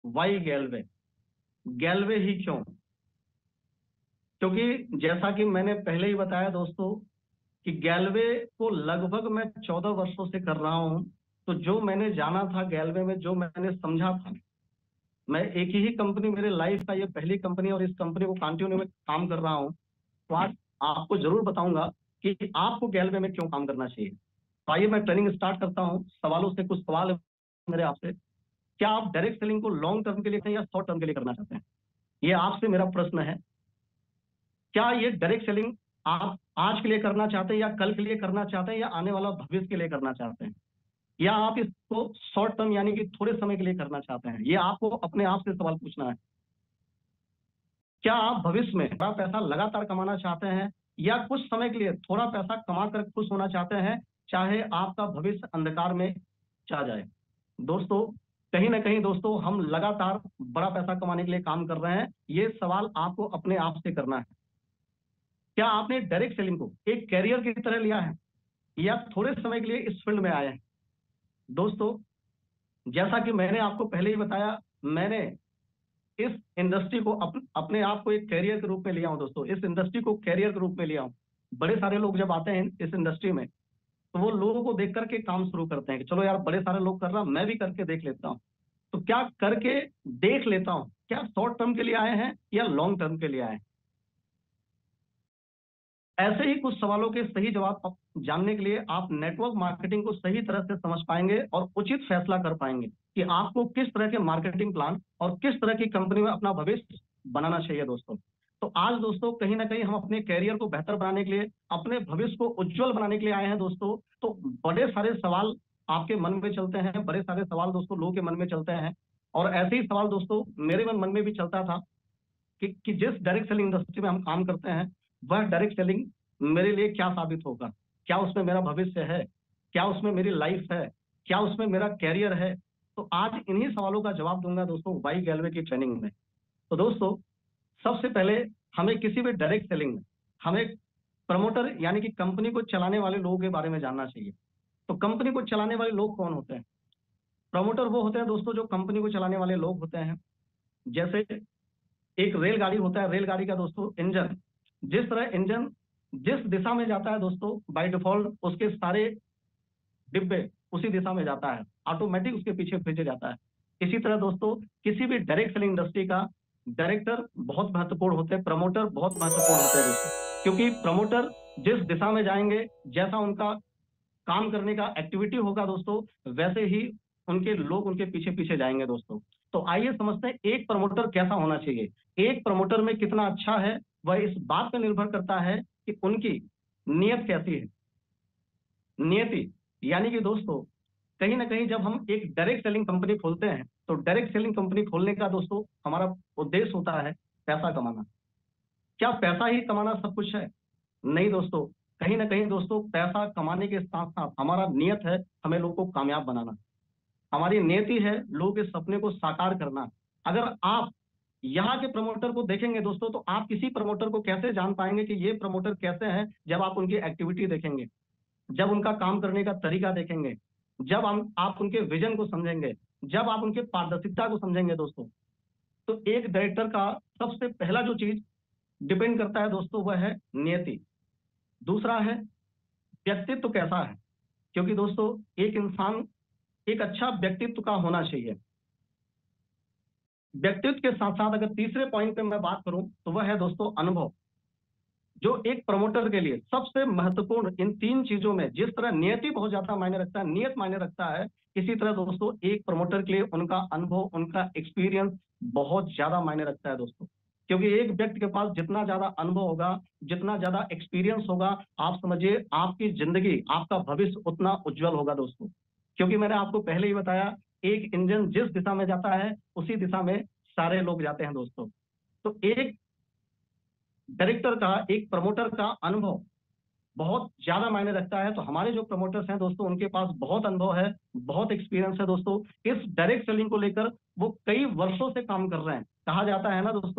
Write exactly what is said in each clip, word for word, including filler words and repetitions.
Y गैलवे? गैलवे ही क्यों? क्योंकि जैसा कि मैंने पहले ही बताया दोस्तों कि गैलवे को लगभग मैं चौदह वर्षों से कर रहा हूं। तो जो मैंने जाना था गैलवे में, जो मैंने समझा था, मैं एक ही कंपनी, मेरे लाइफ का ये पहली कंपनी और इस कंपनी को कंटिन्यू में काम कर रहा हूं। तो आज आपको जरूर बताऊंगा कि आपको गैलवे में क्यों काम करना चाहिए। तो आइए मैं ट्रेनिंग स्टार्ट करता हूं। सवालों से कुछ सवाल है मेरे आपसे। क्या आप डायरेक्ट सेलिंग को लॉन्ग टर्म के लिए करते हैं या शॉर्ट टर्म के लिए करना चाहते हैं? ये आपसे मेरा प्रश्न है। क्या ये डायरेक्ट सेलिंग आप आज के लिए करना चाहते हैं या कल के लिए करना चाहते हैं या आने वाला भविष्य के लिए करना चाहते हैं? या आप इसको शॉर्ट टर्म यानी कि थोड़े समय के लिए करना चाहते हैं? ये आपको अपने आप से सवाल पूछना है। क्या आप भविष्य में बड़ा पैसा लगातार कमाना चाहते हैं या कुछ समय के लिए थोड़ा पैसा कमा कर खुश होना चाहते हैं, चाहे आपका भविष्य अंधकार में जा जाए? दोस्तों, कहीं ना कहीं दोस्तों हम लगातार बड़ा पैसा कमाने के लिए काम कर रहे हैं। ये सवाल आपको अपने आप से करना है। क्या आपने डायरेक्ट सेलिंग को एक कैरियर की तरह लिया है या थोड़े समय के लिए इस फील्ड में आए हैं? दोस्तों, जैसा कि मैंने आपको पहले ही बताया, मैंने इस इंडस्ट्री को अप, अपने आप को एक कैरियर के रूप में लिया हूं। दोस्तों, इस इंडस्ट्री को कैरियर के रूप में लिया हूं। बड़े सारे लोग जब आते हैं इस इंडस्ट्री में, तो वो लोगों को देख करके काम शुरू करते हैं कि चलो यार, बड़े सारे लोग कर रहा, मैं भी करके देख लेता हूं। तो क्या करके देख लेता हूं, क्या शॉर्ट टर्म के लिए आए हैं या लॉन्ग टर्म के लिए आए हैं? ऐसे ही कुछ सवालों के सही जवाब जानने के लिए आप नेटवर्क मार्केटिंग को सही तरह से समझ पाएंगे और उचित फैसला कर पाएंगे कि आपको किस तरह के मार्केटिंग प्लान और किस तरह की कंपनी में अपना भविष्य बनाना चाहिए। दोस्तों, तो आज दोस्तों कहीं ना कहीं हम अपने कैरियर को बेहतर बनाने के लिए, अपने भविष्य को उज्जवल बनाने के लिए आए हैं। दोस्तों, तो बड़े सारे सवाल आपके मन में चलते हैं, बड़े सारे सवाल दोस्तों लोगों के मन में चलते हैं। और ऐसे ही सवाल दोस्तों मेरे मन में भी चलता था कि, कि जिस डायरेक्ट सेलिंग इंडस्ट्री में हम काम करते हैं, वह डायरेक्ट सेलिंग मेरे लिए क्या साबित होगा? क्या उसमें मेरा भविष्य है? क्या उसमें मेरी लाइफ है? क्या उसमें मेरा कैरियर है? तो आज इन्हीं सवालों का जवाब दूंगा दोस्तों वाई गैलवे की ट्रेनिंग में। तो दोस्तों, सबसे पहले हमें किसी भी डायरेक्ट सेलिंग में हमें प्रमोटर यानी कि कंपनी को चलाने वाले लोगों के बारे में जानना चाहिए। तो कंपनी को चलाने वाले लोग कौन होते हैं? प्रमोटर वो होते हैं दोस्तों जो कंपनी को चलाने वाले लोग होते हैं। जैसे एक रेलगाड़ी होता है, रेलगाड़ी का दोस्तों इंजन, जिस तरह इंजन जिस दिशा में जाता है दोस्तों, बाय डिफॉल्ट उसके सारे डिब्बे उसी दिशा में जाता है, ऑटोमेटिक उसके पीछे भेजे जाता है। इसी तरह दोस्तों किसी भी डायरेक्ट सेलिंग इंडस्ट्री का डायरेक्टर बहुत महत्वपूर्ण होते हैं, प्रमोटर बहुत महत्वपूर्ण होते हैं दोस्तों। क्योंकि प्रमोटर जिस दिशा में जाएंगे, जैसा उनका काम करने का एक्टिविटी होगा दोस्तों, वैसे ही उनके लोग उनके पीछे पीछे जाएंगे दोस्तों। तो आइए समझते हैं एक प्रमोटर कैसा होना चाहिए। एक प्रमोटर में कितना अच्छा है, वह इस बात पर निर्भर करता है कि उनकी नियत कैसी है। नियति यानी कि दोस्तों कहीं ना कहीं जब हम एक डायरेक्ट सेलिंग कंपनी खोलते हैं, तो डायरेक्ट सेलिंग कंपनी खोलने का दोस्तों हमारा उद्देश्य होता है पैसा कमाना। क्या पैसा ही कमाना सब कुछ है? नहीं दोस्तों, कहीं ना कहीं दोस्तों पैसा कमाने के साथ साथ हमारा नियत है हमें लोगों को कामयाब बनाना। हमारी नियति है लोगों के सपने को साकार करना। अगर आप यहाँ के प्रमोटर को देखेंगे दोस्तों, तो आप किसी प्रमोटर को कैसे जान पाएंगे कि ये प्रमोटर कैसे हैं? जब आप उनकी एक्टिविटी देखेंगे, जब उनका काम करने का तरीका देखेंगे, जब हम आप उनके विजन को समझेंगे, जब आप उनके पारदर्शिता को समझेंगे दोस्तों। तो एक डायरेक्टर का सबसे पहला जो चीज डिपेंड करता है दोस्तों, वह है नियति। दूसरा है व्यक्तित्व कैसा है। क्योंकि दोस्तों एक इंसान एक अच्छा व्यक्तित्व का होना चाहिए। व्यक्तित्व के साथ साथ अगर तीसरे पॉइंट पे मैं बात करूं, तो वह है दोस्तों अनुभव, जो एक प्रमोटर के लिए सबसे महत्वपूर्ण। इन तीन चीजों में जिस तरह नियति बहुत ज्यादा मायने रखता है, नियत मायने रखता है, इसी तरह दोस्तों एक प्रमोटर के लिए उनका अनुभव, उनका एक्सपीरियंस बहुत ज्यादा मायने रखता है दोस्तों। क्योंकि एक व्यक्ति के पास जितना ज्यादा अनुभव होगा, जितना ज्यादा एक्सपीरियंस होगा, आप समझिए आपकी जिंदगी, आपका भविष्य उतना उज्जवल होगा दोस्तों। क्योंकि मैंने आपको पहले ही बताया, एक इंजन जिस दिशा में जाता है उसी दिशा में सारे लोग जाते हैं दोस्तों। तो एक डायरेक्टर का, एक प्रमोटर का अनुभव बहुत ज्यादा मायने रखता है। तो हमारे जो प्रमोटर्स हैं दोस्तों, उनके पास बहुत अनुभव है, बहुत एक्सपीरियंस है दोस्तों। इस डायरेक्ट सेलिंग को लेकर वो कई वर्षों से काम कर रहे हैं। कहा जाता है ना दोस्तों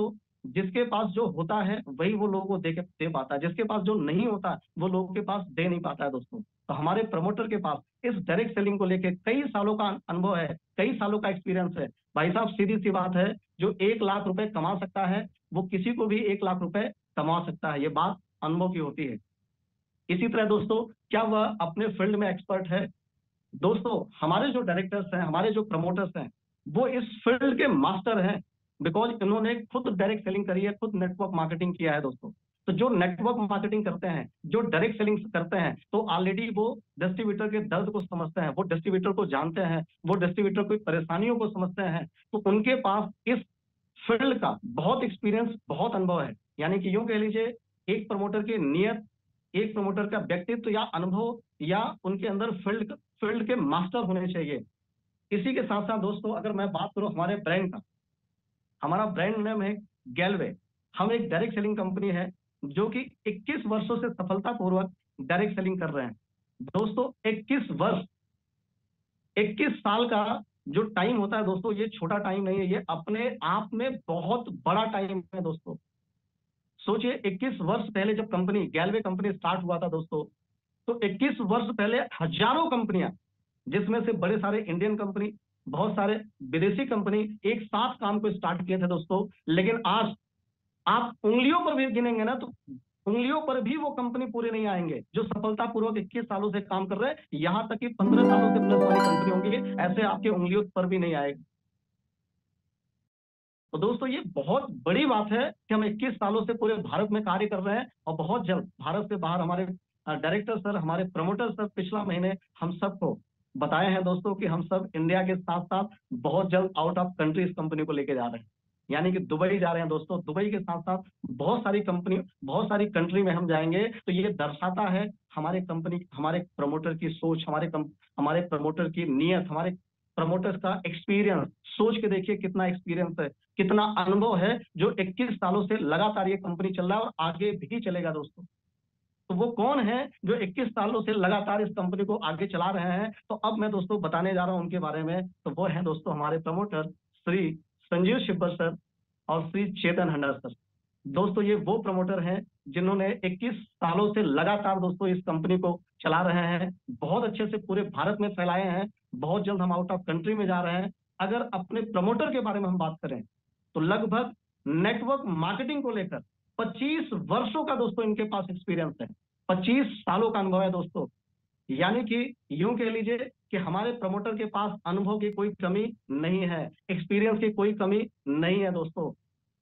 जिसके पास जो होता है वही वो लोगों को दे के दे पाता है, जिसके पास जो नहीं होता वो लोगों के पास दे नहीं पाता है दोस्तों। तो हमारे प्रमोटर के पास इस डायरेक्ट सेलिंग को लेके कई सालों का अनुभव है, कई सालों का एक्सपीरियंस है। भाई साहब सीधी सी बात है, जो एक लाख रुपए कमा सकता है वो किसी को भी एक लाख रुपए कमा सकता है, ये बात अनुभव की होती है। इसी तरह दोस्तों, क्या वह अपने फील्ड में एक्सपर्ट है? दोस्तों हमारे जो डायरेक्टर्स हैं, हमारे जो प्रमोटर्स हैं, वो इस फील्ड के मास्टर हैं, बिकॉज इन्होंने खुद डायरेक्ट सेलिंग करी है, खुद नेटवर्क मार्केटिंग किया है दोस्तों। तो जो नेटवर्क मार्केटिंग करते हैं, जो डायरेक्ट सेलिंग करते हैं, तो ऑलरेडी वो डिस्ट्रीब्यूटर के दर्द को समझते हैं, वो डिस्ट्रीब्यूटर को जानते हैं, वो डिस्ट्रीब्यूटर की परेशानियों को समझते हैं। तो उनके पास इस फील्ड का बहुत एक्सपीरियंस, बहुत अनुभव है। यानी कि यूं कह लीजिए, एक प्रमोटर की नियत, एक प्रमोटर का व्यक्तित्व या अनुभव या उनके अंदर फील्ड फील्ड के मास्टर होने चाहिए। इसी के साथ साथ दोस्तों, अगर मैं बात करूं हमारे ब्रांड का, हमारा ब्रांड नेम है गैलवे। हम एक डायरेक्ट सेलिंग कंपनी है जो कि इक्कीस वर्षों से सफलतापूर्वक डायरेक्ट सेलिंग कर रहे हैं। दोस्तों इक्कीस वर्ष, इक्कीस साल का जो टाइम होता है दोस्तों, ये छोटा टाइम नहीं है, ये अपने आप में बहुत बड़ा टाइम है दोस्तों। सोचिए, इक्कीस वर्ष पहले जब कंपनी गैलवे कंपनी स्टार्ट हुआ था दोस्तों, तो इक्कीस वर्ष पहले हजारों कंपनियां, जिसमें से बड़े सारे इंडियन कंपनी, बहुत सारे विदेशी कंपनी एक साथ काम को स्टार्ट किए थे दोस्तों। लेकिन आज आप उंगलियों पर भी गिनेंगे ना, तो उंगलियों पर भी वो कंपनी पूरे नहीं आएंगे जो सफलतापूर्वक इक्कीस सालों से काम कर रहे हैं। यहां तक कि पंद्रह सालों से प्लस वाली कंपनी होंगी, ऐसे आपके उंगलियों पर भी नहीं आएगा। तो दोस्तों ये बहुत बड़ी बात है कि हम इक्कीस सालों से पूरे भारत में कार्य कर रहे हैं, और बहुत जल्द भारत से बाहर हमारे डायरेक्टर सर, हमारे प्रमोटर सर पिछला महीने हम सबको बताए हैं दोस्तों कि हम सब इंडिया के साथ साथ बहुत जल्द आउट ऑफ कंट्री इस कंपनी को लेके जा रहे हैं। यानी कि दुबई जा रहे हैं दोस्तों। दुबई के साथ साथ बहुत सारी कंपनी, बहुत सारी कंट्री में हम जाएंगे। तो ये दर्शाता है हमारे कंपनी, हमारे प्रमोटर की सोच, हमारे कम, हमारे प्रमोटर की नीयत, हमारे प्रमोटर्स का एक्सपीरियंस। सोच के देखिए कितना एक्सपीरियंस है, कितना अनुभव है, जो इक्कीस सालों से लगातार ये कंपनी चल रहा है और आगे भी चलेगा दोस्तों। तो वो कौन है जो इक्कीस सालों से लगातार इस कंपनी को आगे चला रहे हैं? तो अब मैं दोस्तों बताने जा रहा हूं उनके बारे में। तो वो है दोस्तों हमारे प्रमोटर श्री संजीव शिब्बर सर और श्री चेतन हंडा सर। दोस्तों ये वो प्रमोटर हैं जिन्होंने इक्कीस सालों से लगातार दोस्तों इस कंपनी को चला रहे हैं, बहुत अच्छे से पूरे भारत में फैलाए हैं। बहुत जल्द हम आउट ऑफ कंट्री में जा रहे हैं। अगर अपने प्रमोटर के बारे में हम बात करें, तो लगभग नेटवर्क मार्केटिंग को लेकर पच्चीस वर्षों का दोस्तों इनके पास एक्सपीरियंस है, पच्चीस सालों का अनुभव है दोस्तों। यानी कि यूं कह लीजिए कि हमारे प्रमोटर के पास अनुभव की कोई कमी नहीं है, एक्सपीरियंस की कोई कमी नहीं है दोस्तों।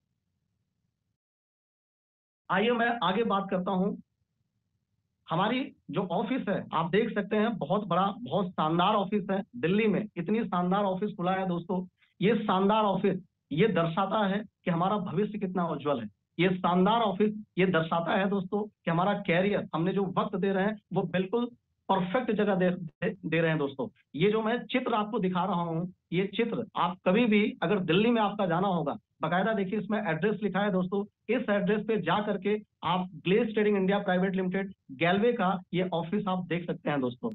आइए मैं आगे बात करता हूं। हमारी जो ऑफिस है, आप देख सकते हैं, बहुत बड़ा, बहुत शानदार ऑफिस है दिल्ली में। इतनी शानदार ऑफिस खुला है दोस्तों। ये शानदार ऑफिस ये दर्शाता है कि हमारा भविष्य कितना उज्जवल है। ये शानदार ऑफिस ये दर्शाता है दोस्तों कि हमारा कैरियर, हमने जो वक्त दे रहे हैं वो बिल्कुल परफेक्ट जगह दे, दे, दे रहे हैं दोस्तों। ये जो मैं चित्र आपको दिखा रहा हूं, ये चित्र आप कभी भी अगर दिल्ली में आपका जाना होगा, बकायदा देखिए इसमें एड्रेस लिखा है दोस्तों। इस एड्रेस पे जा करके आप glaze trading India private limited गैलवे का ये ऑफिस आप देख सकते हैं दोस्तों।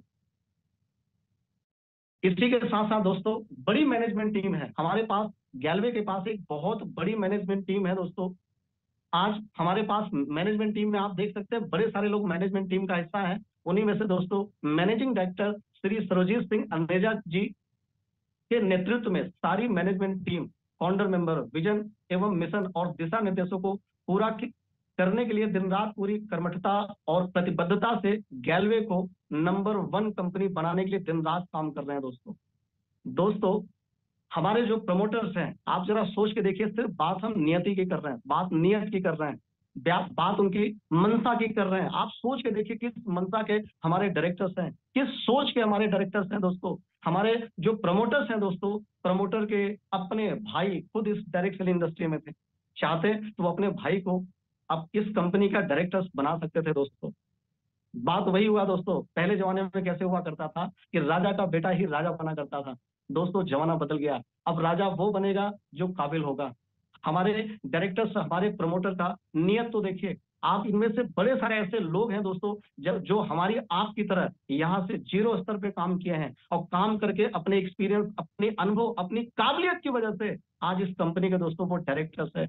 इसी के साथ साथ दोस्तों बड़ी मैनेजमेंट टीम है हमारे पास। गैलवे के पास एक बहुत बड़ी मैनेजमेंट टीम है दोस्तों। आज हमारे पास मैनेजमेंट टीम में आप देख सकते हैं बड़े सारे लोग मैनेजमेंट टीम का हिस्सा है। उन्हीं में से दोस्तों मैनेजिंग डायरेक्टर श्री सरोजीत सिंह अंदेजा जी के नेतृत्व में सारी management team, founder member, vision एवं मिशन और दिशा निर्देशों को पूरा करने के लिए दिन रात पूरी कर्मठता और प्रतिबद्धता से गैलवे को नंबर वन कंपनी बनाने के लिए दिन रात काम कर रहे हैं दोस्तों। दोस्तों हमारे जो प्रमोटर्स हैं, आप जरा सोच के देखिए, सिर्फ बात हम नियति की कर रहे हैं, बात नियत की कर रहे हैं, बात उनकी मनसा की कर रहे हैं। आप सोच के देखिए किस मनसा के हमारे डायरेक्टर्स हैं, किस सोच के हमारे डायरेक्टर्स हैं दोस्तों। हमारे जो प्रमोटर्स हैं दोस्तों, प्रमोटर के अपने भाई खुद इस डायरेक्ट सेलिंग इंडस्ट्री में थे, चाहते तो वो अपने भाई को अब इस कंपनी का डायरेक्टर्स बना सकते थे दोस्तों। बात वही हुआ दोस्तों, पहले जमाने में कैसे हुआ करता था कि राजा का बेटा ही राजा बना करता था। दोस्तों जमाना बदल गया, अब राजा वो बनेगा जो काबिल होगा। हमारे डायरेक्टर्स, हमारे प्रमोटर का नियत तो देखिए। आप इनमें से बड़े सारे ऐसे लोग हैं दोस्तों जब जो हमारी आपकी तरह यहाँ से जीरो स्तर पे काम किए हैं और काम करके अपने एक्सपीरियंस, अपने अनुभव, अपनी काबिलियत की वजह से आज इस कंपनी के दोस्तों वो डायरेक्टर्स है।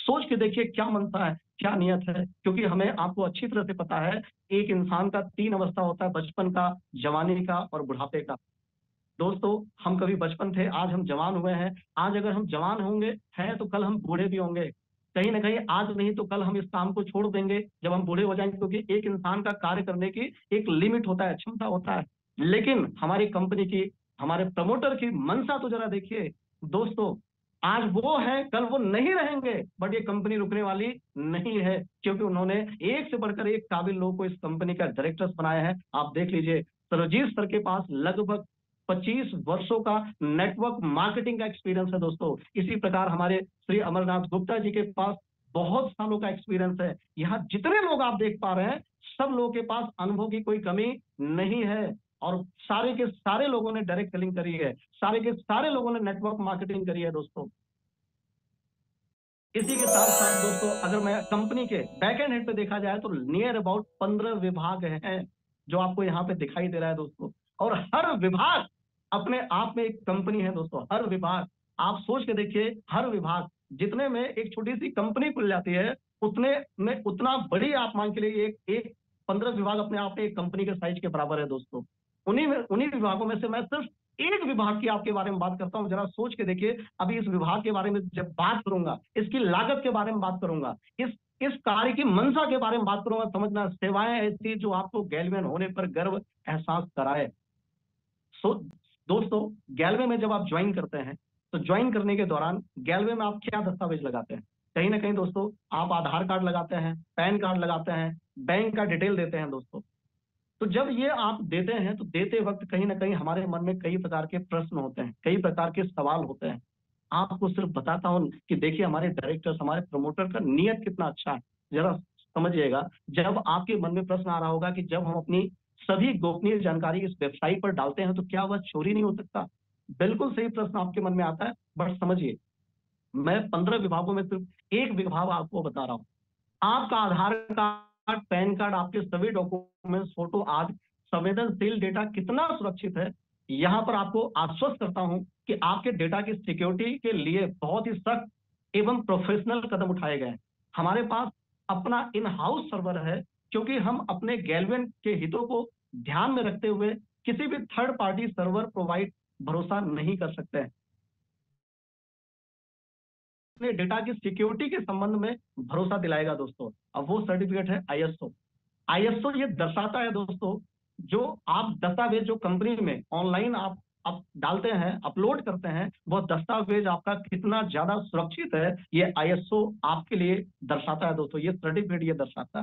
सोच के देखिए क्या मनसा है, क्या नियत है, क्योंकि हमें आपको अच्छी तरह से पता है एक इंसान का तीन अवस्था होता है, बचपन का, जवानी का और बुढ़ापे का। दोस्तों, हम कभी बचपन थे, आज हम जवान हुए हैं। आज अगर हम जवान होंगे हैं तो कल हम बूढ़े भी होंगे। कहीं ना कहीं आज नहीं तो कल हम इस काम को छोड़ देंगे जब हम बूढ़े हो जाएंगे, क्योंकि एक इंसान का कार्य करने की एक लिमिट होता है, क्षमता होता है। लेकिन हमारी कंपनी की, हमारे प्रमोटर की मंशा तो जरा देखिए दोस्तों। आज वो है, कल वो नहीं रहेंगे, बट ये कंपनी रुकने वाली नहीं है, क्योंकि उन्होंने एक से बढ़कर एक काबिल लोगों को इस कंपनी का डायरेक्टर्स बनाया है। आप देख लीजिए, सरजीत सर के पास लगभग पच्चीस वर्षों का नेटवर्क मार्केटिंग का एक्सपीरियंस है दोस्तों। इसी प्रकार हमारे श्री अमरनाथ गुप्ता जी के पास बहुत सालों का एक्सपीरियंस है। यहाँ जितने लोग आप देख पा रहे हैं, सब लोगों के पास अनुभव की कोई कमी नहीं है, और सारे के सारे लोगों ने डायरेक्ट सेलिंग करी है, सारे के सारे लोगों ने नेटवर्क मार्केटिंग करी है दोस्तों। इसी के साथ साथ दोस्तों, अगर मैं कंपनी के बैक एंड हेड पे देखा जाए तो नियर अबाउट पंद्रह विभाग हैं जो आपको यहाँ पे दिखाई दे रहा है दोस्तों। और हर विभाग अपने आप में एक कंपनी है दोस्तों। हर विभाग, आप सोच के देखिए, हर विभाग जितने में एक छोटी सी कंपनी खुल जाती है, उतने में उतना बड़ी आप मान के लिए एक एक पंद्रह विभाग अपने आप में एक कंपनी के साइज के बराबर है दोस्तों। उन्हीं में उन्हीं विभागों में से मैं सिर्फ एक विभाग की आपके बारे में बात करता हूं। जरा सोच के देखिए, अभी इस विभाग के बारे में जब बात करूंगा, इसकी लागत के बारे में बात करूंगा, इस इस कार्य की मंशा के बारे में बात करूंगा, समझना सेवाएं ऐसी जो आपको गैल्वेन होने पर गर्व एहसास कराए। सो दोस्तों, गैल्वे में जब आप ज्वाइन करते हैं तो ज्वाइन करने के दौरान गैल्वे में आप क्या दस्तावेज लगाते हैं? कहीं ना कहीं दोस्तों आप आधार कार्ड लगाते हैं, पैन कार्ड लगाते हैं, बैंक का डिटेल देते हैं दोस्तों। तो जब ये आप देते हैं तो देते वक्त कहीं ना कहीं हमारे मन में कई प्रकार के प्रश्न होते हैं, कई प्रकार के सवाल होते हैं। आपको सिर्फ बताता हूं कि देखिए, हमारे डायरेक्टर्स, हमारे प्रमोटर का नियत कितना अच्छा है, जरा समझिएगा। जब आपके मन में प्रश्न आ रहा होगा कि जब हम अपनी सभी गोपनीय जानकारी इस वेबसाइट पर डालते हैं तो क्या वह चोरी नहीं हो सकता? बिल्कुल सही प्रश्न आपके मन में आता है, बट समझिए, मैं पंद्रह विभागों में सिर्फ एक विभाग आपको बता रहा हूं। आपका आधार कार्ड, पैन कार्ड, आपके सभी डॉक्यूमेंट्स, फोटो आदि संवेदनशील डेटा कितना सुरक्षित है, यहां पर आपको आश्वस्त करता हूं कि आपके डेटा की सिक्योरिटी के लिए बहुत ही सख्त एवं प्रोफेशनल कदम उठाए गए हैं। हमारे पास अपना इन हाउस सर्वर है, क्योंकि हम अपने गैल्वेन के हितों को ध्यान में रखते हुए किसी भी थर्ड पार्टी सर्वर प्रोवाइड भरोसा नहीं कर सकते हैं। अपने डेटा की सिक्योरिटी के संबंध में भरोसा दिलाएगा दोस्तों। अब वो सर्टिफिकेट है आईएसओ। आईएसओ ये दर्शाता है दोस्तों, जो आप दस्तावेज जो कंपनी में ऑनलाइन आप आप डालते हैं, अपलोड करते हैं, वो दस्तावेज आपका कितना ज्यादा सुरक्षित है, ये आईएसओ आपके लिए दर्शाता है दोस्तों। ये सर्टिफिकेट ये दर्शाता है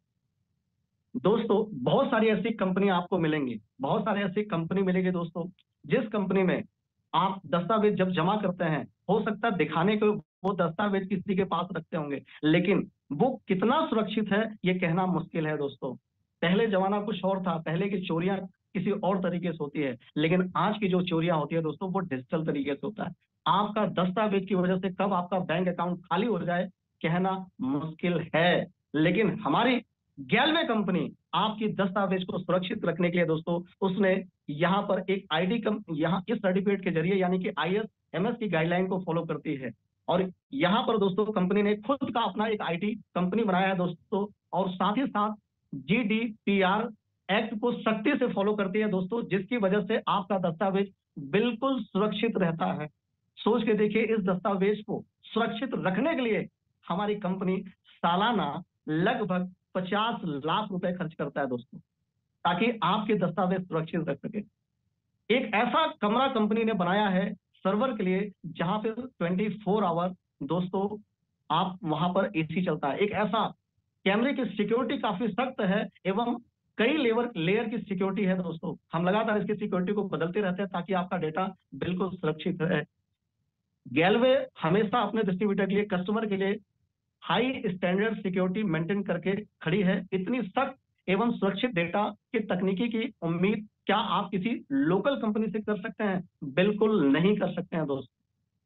दोस्तों। बहुत सारी ऐसी कंपनी आपको मिलेंगी, बहुत सारी ऐसी कंपनी मिलेगी दोस्तों, जिस कंपनी में आप दस्तावेज जब जमा करते हैं, हो सकता है दिखाने को वो दस्तावेज किसी के पास रखते होंगे, लेकिन वो कितना सुरक्षित है ये कहना मुश्किल है दोस्तों। पहले जमाना कुछ और था, पहले की चोरियां किसी और तरीके से होती है, लेकिन आज की जो चोरियां होती है दोस्तों, वो डिजिटल तरीके से होता है। आपका दस्तावेज की वजह से कब आपका बैंक अकाउंट खाली हो जाए, कहना मुश्किल है। लेकिन हमारी गैल्वे कंपनी आपकी दस्तावेज को सुरक्षित रखने के लिए दोस्तों, उसने यहाँ पर एक आईडी कम यहाँ इस सर्टिफिकेट के जरिए, यानी कि आईएसएमएस की गाइडलाइन को फॉलो करती है। और यहाँ पर दोस्तों कंपनी ने खुद का अपना एक आईटी कंपनी बनाया है दोस्तों, और साथ ही साथ जीडीपीआर एक्ट को सख्ती से फॉलो करती है दोस्तों, जिसकी वजह से आपका दस्तावेज बिल्कुल सुरक्षित रहता है। सोच के देखिए, इस दस्तावेज को सुरक्षित रखने के लिए हमारी कंपनी सालाना लगभग पचास लाख रुपए खर्च करता है दोस्तों, ताकि आपके दस्तावेज सुरक्षित रख सके। एक ऐसा कमरा कंपनी ने बनाया है सर्वर के लिए, जहां पे ट्वेंटी फोर आवर दोस्तों आप वहां पर एसी चलता है। एक ऐसा कैमरे की सिक्योरिटी काफी सख्त है, एवं कई लेवर लेयर की सिक्योरिटी है दोस्तों। हम लगातार इसकी सिक्योरिटी को बदलते रहते हैं ताकि आपका डेटा बिल्कुल सुरक्षित है। गैल्वे हमेशा अपने डिस्ट्रीब्यूटर के लिए, कस्टमर के लिए हाई स्टैंडर्ड सिक्योरिटी मेंटेन करके खड़ी है। इतनी सख्त एवं सुरक्षित डेटा की तकनीकी की उम्मीद क्या आप किसी लोकल कंपनी से कर सकते हैं? बिल्कुल नहीं कर सकते हैं दोस्त।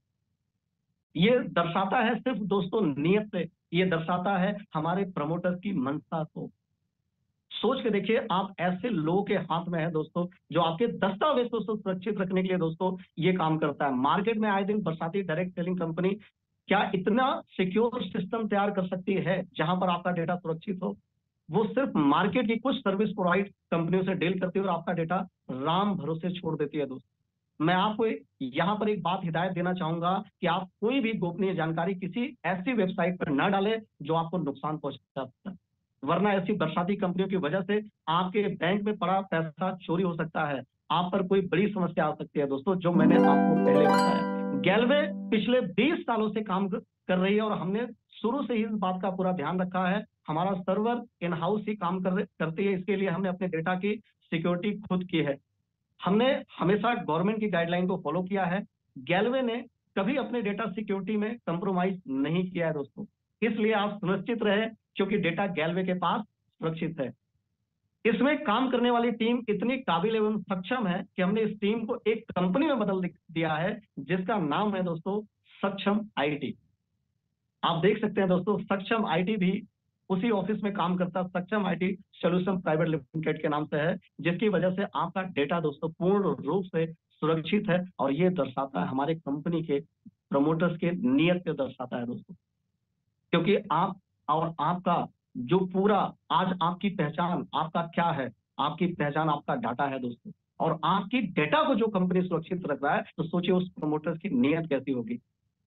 ये दर्शाता है सिर्फ दोस्तों नियत से, ये दर्शाता है हमारे प्रमोटर की मंशा को। सोच के देखिए, आप ऐसे लोगों के हाथ में है दोस्तों, जो आपके दस्तावेज को सुरक्षित रखने के लिए दोस्तों ये काम करता है। मार्केट में आए दिन बरसाती डायरेक्ट सेलिंग कंपनी क्या इतना सिक्योर सिस्टम तैयार कर सकती है जहां पर आपका डेटा सुरक्षित हो? वो सिर्फ मार्केट की कुछ सर्विस प्रोवाइड कंपनियों से डील करती है और आपका डेटा राम भरोसे छोड़ देती है दोस्तों। मैं आपको यहाँ पर एक बात हिदायत देना चाहूंगा कि आप कोई भी गोपनीय जानकारी किसी ऐसी वेबसाइट पर न डालें जो आपको नुकसान पहुंचा सकता है, वरना ऐसी बरसाती कंपनियों की वजह से आपके बैंक में पड़ा पैसा चोरी हो सकता है, आप पर कोई बड़ी समस्या आ सकती है दोस्तों, जो मैंने आपको पहले बताया। गैलवे पिछले बीस सालों से काम कर रही है और हमने शुरू से ही इस बात का पूरा ध्यान रखा है। हमारा सर्वर इन हाउस ही काम कर करती है, इसके लिए हमने अपने डेटा की सिक्योरिटी खुद की है। हमने हमेशा गवर्नमेंट की गाइडलाइन को फॉलो किया है। गैलवे ने कभी अपने डेटा सिक्योरिटी में कंप्रोमाइज नहीं किया है दोस्तों, इसलिए आप सुनिश्चित रहे क्योंकि डेटा गैलवे के पास सुरक्षित है। इसमें काम करने वाली टीम इतनी काबिल एवं सक्षम है कि हमने इस टीम को एक कंपनी में बदल दिया है जिसका नाम है दोस्तों सक्षम आईटी। आप देख सकते हैं दोस्तों, सक्षम आईटी भी उसी ऑफिस में काम करता सक्षम आईटी सॉल्यूशन प्राइवेट लिमिटेड के नाम से है, जिसकी वजह से आपका डेटा दोस्तों पूर्ण रूप से सुरक्षित है और ये दर्शाता है हमारे कंपनी के प्रमोटर्स के नियत को दर्शाता है दोस्तों। क्योंकि आप और आपका जो पूरा आज आपकी पहचान आपका क्या है, आपकी पहचान आपका डाटा है दोस्तों, और आपकी डेटा को जो कंपनी सुरक्षित रख रहा है तो सोचिए उस प्रमोटर्स की नियत कैसी होगी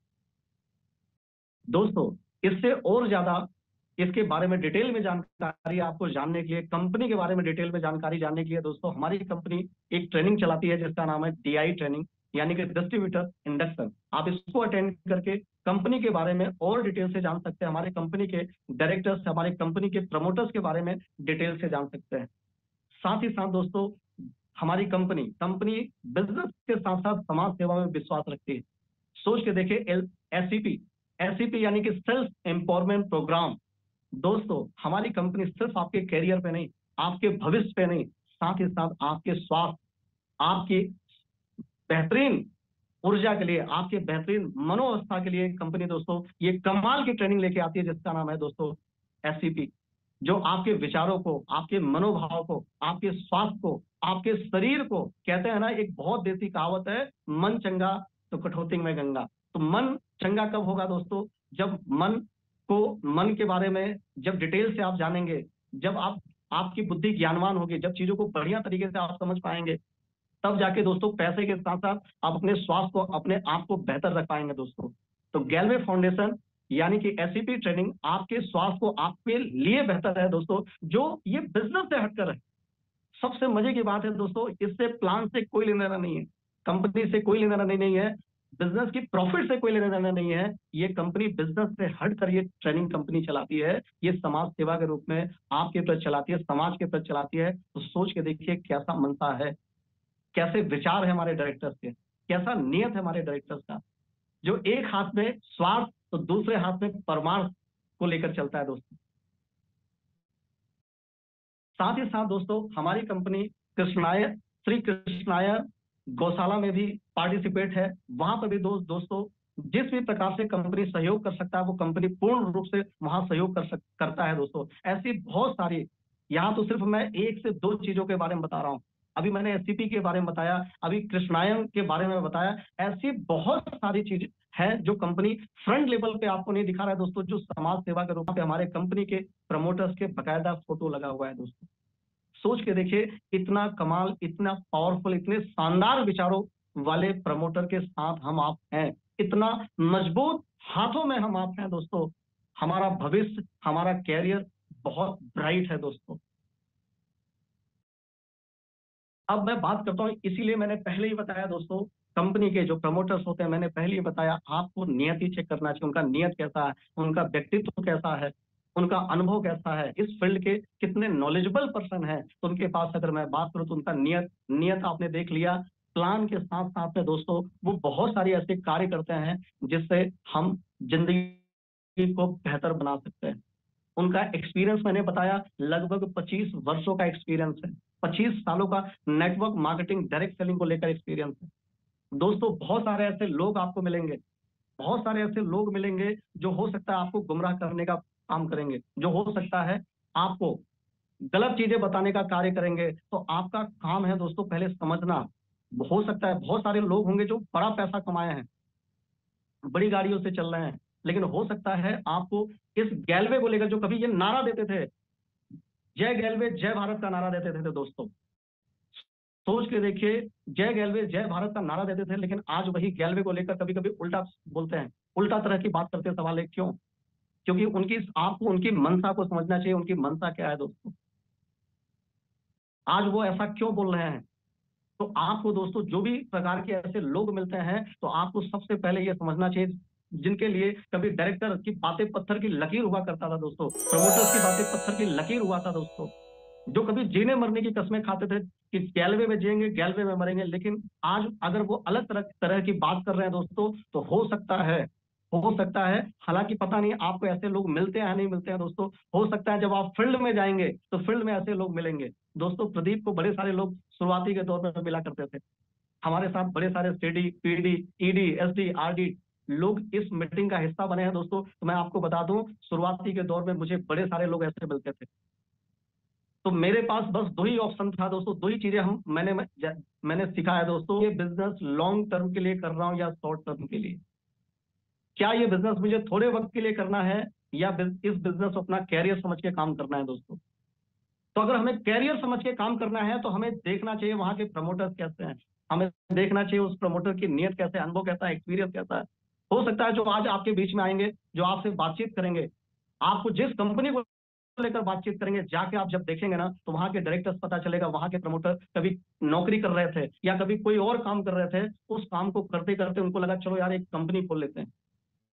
दोस्तों। इससे और ज्यादा इसके बारे में डिटेल में जानकारी आपको जानने के लिए, कंपनी के बारे में डिटेल में जानकारी जानने के लिए दोस्तों, हमारी कंपनी एक ट्रेनिंग चलाती है जिसका नाम है डीआई ट्रेनिंग, यानी कि डिस्ट्रीब्यूटर इंडक्शन। आप इसको अटेंड करके कंपनी के बारे में और डिटेल से जान सकते हैं, हमारे कंपनी के डायरेक्टर्स, हमारे कंपनी के प्रमोटर्स के बारे में डिटेल से जान सकते हैं। साथ ही साथ दोस्तों, हमारी कंपनी कंपनी बिजनेस के साथ साथ समाज सेवा में विश्वास रखती है। सोच के देखिए, एससीपी एससीपी यानी कि सेल्फ एम्पावरमेंट प्रोग्राम। दोस्तों, हमारी कंपनी सिर्फ आपके कैरियर पे नहीं, आपके भविष्य पे नहीं, साथ ही साथ आपके स्वास्थ्य, आपकी बेहतरीन ऊर्जा के लिए, आपके बेहतरीन मनोअवस्था के लिए कंपनी दोस्तों ये कमाल की ट्रेनिंग लेके आती है जिसका नाम है दोस्तों एससीपी, जो आपके विचारों को, आपके मनोभाव को, आपके स्वास्थ्य को, आपके शरीर को, कहते हैं ना एक बहुत देसी कहावत है, मन चंगा तो कठौती में गंगा। तो मन चंगा कब होगा दोस्तों? जब मन को मन के बारे में जब डिटेल से आप जानेंगे, जब आप आपकी बुद्धि ज्ञानवान होगी, जब चीजों को बढ़िया तरीके से आप समझ पाएंगे, तब जाके दोस्तों पैसे के साथ साथ आप अपने स्वास्थ्य को, अपने आप को बेहतर रख पाएंगे दोस्तों। तो गैलवे फाउंडेशन यानी कि एससीपी ट्रेनिंग आपके स्वास्थ्य को आपके लिए बेहतर है दोस्तों, जो ये बिजनेस से हटकर है। सबसे मजे की बात है दोस्तों, इससे प्लान से कोई लेना देना नहीं है, कंपनी से कोई लेना देना नहीं है, बिजनेस की प्रॉफिट से कोई लेना देना नहीं है। ये कंपनी बिजनेस से हटकर ये ट्रेनिंग कंपनी चलाती है, ये समाज सेवा के रूप में आपके प्रति चलाती है, समाज के प्रति चलाती है। तो सोच के देखिए कैसा मनसा है, कैसे विचार है हमारे डायरेक्टर्स के, कैसा नियत है हमारे डायरेक्टर्स का, जो एक हाथ में स्वार्थ तो दूसरे हाथ में परमार्थ को लेकर चलता है दोस्तों। साथ ही साथ दोस्तों, हमारी कंपनी कृष्णाय श्री कृष्णाय गौशाला में भी पार्टिसिपेट है। वहां पर भी दोस्त दोस्तों जिस भी प्रकार से कंपनी सहयोग कर सकता है वो कंपनी पूर्ण रूप से वहां सहयोग कर सक, करता है दोस्तों। ऐसी बहुत सारी, यहाँ तो सिर्फ मैं एक से दो चीजों के बारे में बता रहा हूँ। अभी मैंने एससीपी के बारे में बताया, अभी कृष्णायन के बारे में बताया, ऐसी बहुत सारी चीजें है जो कंपनी फ्रंट लेवल पे आपको नहीं दिखा रहा है दोस्तों, जो समाज सेवा के रूप में हमारे कंपनी के प्रमोटर्स के बकायदा फोटो लगा हुआ है दोस्तों। सोच के देखिए, इतना कमाल, इतना पावरफुल, इतने शानदार विचारों वाले प्रमोटर के साथ हम आप हैं, इतना मजबूत हाथों में हम आप हैं दोस्तों। हमारा भविष्य, हमारा कैरियर बहुत ब्राइट है दोस्तों। अब मैं बात करता हूं, इसीलिए मैंने पहले ही बताया दोस्तों, कंपनी के जो प्रमोटर्स होते हैं, मैंने पहले ही बताया आपको नियति चेक करना चाहिए, उनका नियत कैसा है, उनका व्यक्तित्व कैसा है, उनका अनुभव कैसा है, इस फील्ड के कितने नॉलेजेबल पर्सन है। तो उनके पास अगर मैं बात करूं तो उनका नियत नियत आपने देख लिया। प्लान के साथ साथ में दोस्तों वो बहुत सारे ऐसे कार्य करते हैं जिससे हम जिंदगी को बेहतर बना सकते हैं। उनका एक्सपीरियंस मैंने बताया, लगभग पच्चीस वर्षों का एक्सपीरियंस है, पच्चीस सालों का नेटवर्क मार्केटिंग डायरेक्ट सेलिंग को लेकर एक्सपीरियंस है दोस्तों। बहुत सारे ऐसे लोग आपको मिलेंगे, बहुत सारे ऐसे लोग मिलेंगे जो हो सकता है आपको गुमराह करने का काम करेंगे, जो हो सकता है आपको गलत चीजें बताने का कार्य करेंगे। तो आपका काम है दोस्तों पहले समझना। हो सकता है बहुत सारे लोग होंगे जो बड़ा पैसा कमाए हैं, बड़ी गाड़ियों से चल रहे हैं, लेकिन हो सकता है आपको इस गैलवे को लेकर, जो कभी ये नारा देते थे, जय गैलवे जय भारत का नारा देते थे, दोस्तों सोच के देखिए, जय गैलवे जय भारत का नारा देते थे, लेकिन आज वही गैलवे को लेकर कभी कभी उल्टा बोलते हैं, उल्टा तरह की बात करते हैं। सवाल है क्यों? क्योंकि उनकी, आपको उनकी मंशा को समझना चाहिए, उनकी मंशा क्या है दोस्तों, आज वो ऐसा क्यों बोल रहे हैं। तो आपको दोस्तों जो भी प्रकार के ऐसे लोग मिलते हैं, तो आपको सबसे पहले ये समझना चाहिए, जिनके लिए कभी डायरेक्टर की बातें पत्थर की लकीर हुआ करता था दोस्तों, प्रमोटर्स की बातें पत्थर की लकीर हुआ था दोस्तों, जो कभी जीने मरने की कस्में खाते थे कि गैलवे में जिएंगे गैलवे में मरेंगे, लेकिन आज अगर वो अलग तरह तरह की बात कर रहे हैं दोस्तों, तो हो सकता है, हो सकता है, हालांकि पता नहीं आपको ऐसे लोग मिलते हैं नहीं मिलते हैं दोस्तों, हो सकता है जब आप फील्ड में जाएंगे तो फील्ड में ऐसे लोग मिलेंगे। दोस्तों प्रदीप को बड़े सारे लोग शुरुआती के दौर पर मिला करते थे, हमारे साथ बड़े सारे CD, PD, ED, SD, RD लोग इस मीटिंग का हिस्सा बने हैं दोस्तों। तो मैं आपको बता दूं, शुरुआती के दौर में मुझे बड़े सारे लोग ऐसे मिलते थे, तो मेरे पास बस दो ही ऑप्शन था दोस्तों, दो ही चीजें हम मैंने मैंने सीखा है दोस्तों, ये बिजनेस लॉन्ग टर्म के लिए कर रहा हूं या शॉर्ट टर्म के लिए, क्या ये बिजनेस मुझे थोड़े वक्त के लिए करना है या इस बिजनेस को अपना कैरियर समझ के काम करना है दोस्तों। तो अगर हमें कैरियर समझ के काम करना है तो हमें देखना चाहिए वहां के प्रमोटर्स कैसे हैं, हमें देखना चाहिए उस प्रमोटर की नीयत कैसे, अनुभव कैसा है, एक्सपीरियंस कैसा है। हो सकता है जो आज आपके बीच में आएंगे, जो आपसे बातचीत करेंगे, आपको जिस कंपनी को लेकर बातचीत करेंगे, जाके आप जब देखेंगे ना, तो वहां के डायरेक्टर्स पता चलेगा, वहां के प्रमोटर कभी नौकरी कर रहे थे या कभी कोई और काम कर रहे थे, उस काम को करते करते उनको लगा चलो यार एक कंपनी खोल लेते हैं,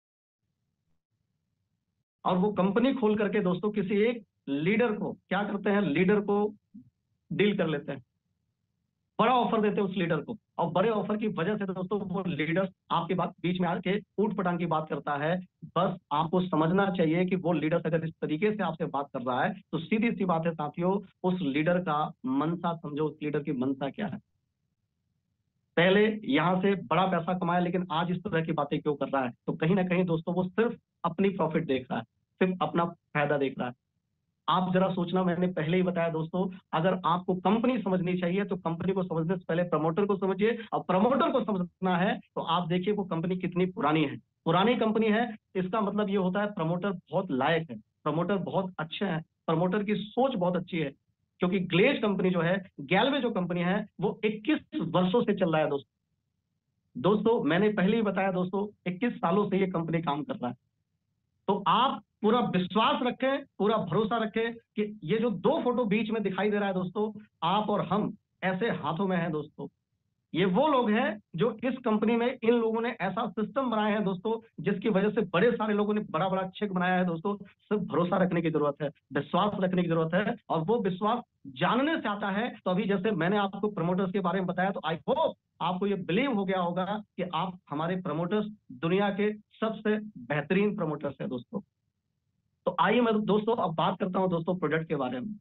और वो कंपनी खोल करके दोस्तों किसी एक लीडर को क्या करते हैं, लीडर को डील कर लेते हैं, बड़ा ऑफर देते हैं उस लीडर को, और बड़े ऑफर की वजह से दोस्तों वो लीडर आपके बात बीच में आके ऊट पटांग की बात करता है। बस आपको समझना चाहिए कि वो लीडर अगर इस तरीके से आपसे बात कर रहा है, तो सीधी सी बात है साथियों, उस लीडर का मनसा समझो, उस लीडर की मनसा क्या है। पहले यहां से बड़ा पैसा कमाया, लेकिन आज इस तरह की बातें क्यों कर रहा है, तो कहीं ना कहीं दोस्तों वो सिर्फ अपनी प्रॉफिट देख रहा है, सिर्फ अपना फायदा देख रहा है। आप जरा सोचना, मैंने पहले ही बताया दोस्तों, अगर आपको कंपनी समझनी चाहिए तो कंपनी को समझने से पहले प्रमोटर को समझिए, और प्रमोटर को समझना है तो आप देखिए वो कंपनी कितनी पुरानी है। पुरानी कंपनी है, इसका मतलब ये होता है प्रमोटर बहुत लायक है, प्रमोटर बहुत अच्छे हैं, प्रमोटर की सोच बहुत अच्छी है, क्योंकि ग्लेज कंपनी जो है, गैलवे जो कंपनी है, वो इक्कीस वर्षों से चल रहा है दोस्तों। दोस्तों मैंने पहले ही बताया दोस्तों, इक्कीस सालों से ये कंपनी काम कर रहा है। तो आप पूरा विश्वास रखें, पूरा भरोसा रखें कि ये जो दो फोटो बीच में दिखाई दे रहा है दोस्तों, आप और हम ऐसे हाथों में हैं दोस्तों। ये वो लोग हैं जो इस कंपनी में, इन लोगों ने ऐसा सिस्टम बनाया है दोस्तों, जिसकी वजह से बड़े सारे लोगों ने बड़ा बड़ा चेक बनाया है दोस्तों। सिर्फ भरोसा रखने की जरूरत है, विश्वास रखने की जरूरत है, और वो विश्वास जानने से आता है। तो अभी जैसे मैंने आपको प्रमोटर्स के बारे में बताया, तो आई होप आपको ये बिलीव हो गया होगा कि आप हमारे प्रमोटर्स दुनिया के सबसे बेहतरीन प्रमोटर्स है दोस्तों। तो आइए मैं दोस्तों अब बात करता हूं दोस्तों प्रोडक्ट के बारे में।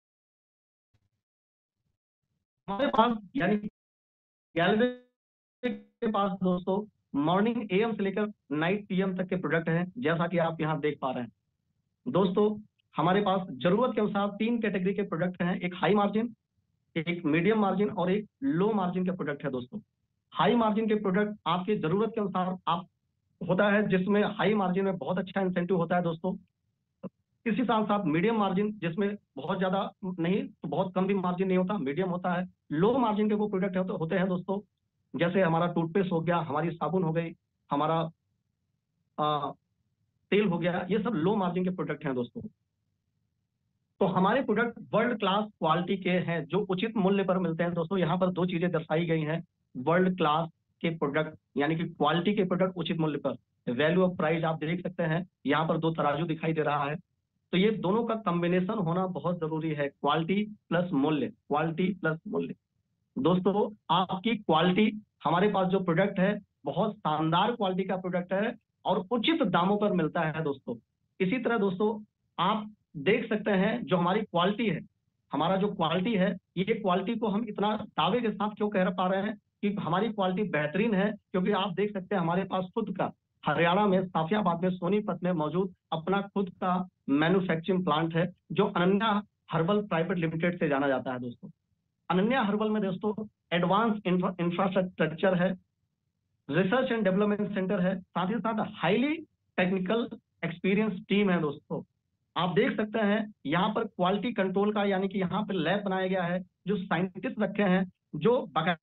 हमारे पास यानी गैलवे के पास दोस्तों मॉर्निंग एएम से लेकर नाइट पीएम तक के प्रोडक्ट हैं, जैसा कि आप यहां देख पा रहे हैं दोस्तों। हमारे पास जरूरत के अनुसार तीन कैटेगरी के प्रोडक्ट हैं, एक हाई मार्जिन, एक मीडियम मार्जिन और एक लो मार्जिन के प्रोडक्ट है दोस्तों। हाई मार्जिन के प्रोडक्ट आपकी जरूरत के अनुसार आप होता है, जिसमें हाई मार्जिन में बहुत अच्छा इंसेंटिव होता है दोस्तों। इसी साथ साथ मीडियम मार्जिन, जिसमें बहुत ज्यादा नहीं तो बहुत कम भी मार्जिन नहीं होता, मीडियम होता है। लो मार्जिन के वो प्रोडक्ट होते, होते हैं दोस्तों, जैसे हमारा टूथपेस्ट हो गया, हमारी साबुन हो गई, हमारा आ, तेल हो गया, ये सब लो मार्जिन के प्रोडक्ट हैं दोस्तों। तो हमारे प्रोडक्ट वर्ल्ड क्लास क्वालिटी के हैं, जो उचित मूल्य पर मिलते हैं दोस्तों। यहाँ पर दो चीजें दर्शाई गई हैं, वर्ल्ड क्लास के प्रोडक्ट यानी कि क्वालिटी के प्रोडक्ट उचित मूल्य पर, वैल्यू ऑफ प्राइस आप देख सकते हैं, यहाँ पर दो तराजू दिखाई दे रहा है। तो ये दोनों का कॉम्बिनेशन होना बहुत जरूरी है, क्वालिटी प्लस मूल्य, क्वालिटी प्लस मूल्य। दोस्तों आपकी क्वालिटी, हमारे पास जो प्रोडक्ट है बहुत शानदार क्वालिटी का प्रोडक्ट है और उचित दामों पर मिलता है दोस्तों। इसी तरह दोस्तों आप देख सकते हैं जो हमारी क्वालिटी है, हमारा जो क्वालिटी है, ये क्वालिटी को हम इतना दावे के साथ क्यों कह पा रहे हैं कि हमारी क्वालिटी बेहतरीन है, क्योंकि आप देख सकते हैं हमारे पास खुद का हरियाणा में साफियाबाद में सोनीपत में मौजूद अपना खुद का मैन्युफैक्चरिंग प्लांट है, जो अनन्या हर्बल प्राइवेट लिमिटेड से जाना जाता है दोस्तों। अनन्या हर्बल में दोस्तों एडवांस इंफ्रास्ट्रक्चर है, रिसर्च एंड डेवलपमेंट सेंटर है, साथ ही साथ हाईली टेक्निकल एक्सपीरियंस टीम है दोस्तों। आप देख सकते हैं यहाँ पर क्वालिटी कंट्रोल का यानी कि यहाँ पर लैब बनाया गया है, जो साइंटिस्ट रखे हैं, जो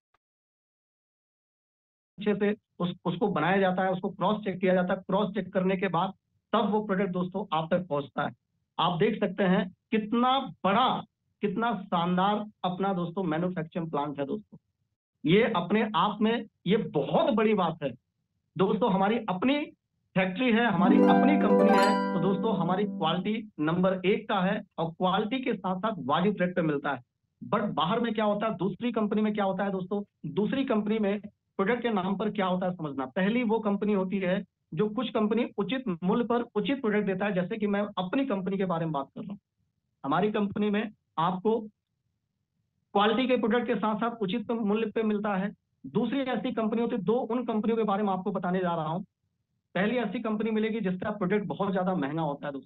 अच्छे से उस उसको बनाया जाता है, उसको क्रॉस चेक किया जाता है, क्रॉस चेक करने के बाद तब वो प्रोडक्ट दोस्तों आप तक पहुंचता है। आप देख सकते हैं कितना बड़ा, कितना शानदार अपना दोस्तों मैन्युफैक्चरिंग प्लांट है दोस्तों। ये अपने आप में ये बहुत बड़ी बात है दोस्तों। हमारी अपनी फैक्ट्री है, हमारी अपनी कंपनी है, तो दोस्तों हमारी क्वालिटी नंबर एक का है और क्वालिटी के साथ साथ वाजिब रेट पे मिलता है। बट बाहर में क्या होता है, दूसरी कंपनी में क्या होता है दोस्तों, दूसरी कंपनी में प्रोडक्ट के नाम पर क्या होता है समझना। पहली वो कंपनी होती है जो कुछ कंपनी उचित मूल्य पर उचित प्रोडक्ट देता है, जैसे कि मैं अपनी कंपनी के बारे में बात कर रहा हूँ। हमारी कंपनी में आपको क्वालिटी के प्रोडक्ट के साथ साथ उचित मूल्य पे मिलता है। दूसरी ऐसी कंपनी होती है, दो उन कंपनियों के बारे में आपको बताने जा रहा हूं। पहली ऐसी कंपनी मिलेगी जिसका प्रोडक्ट बहुत ज्यादा महंगा होता है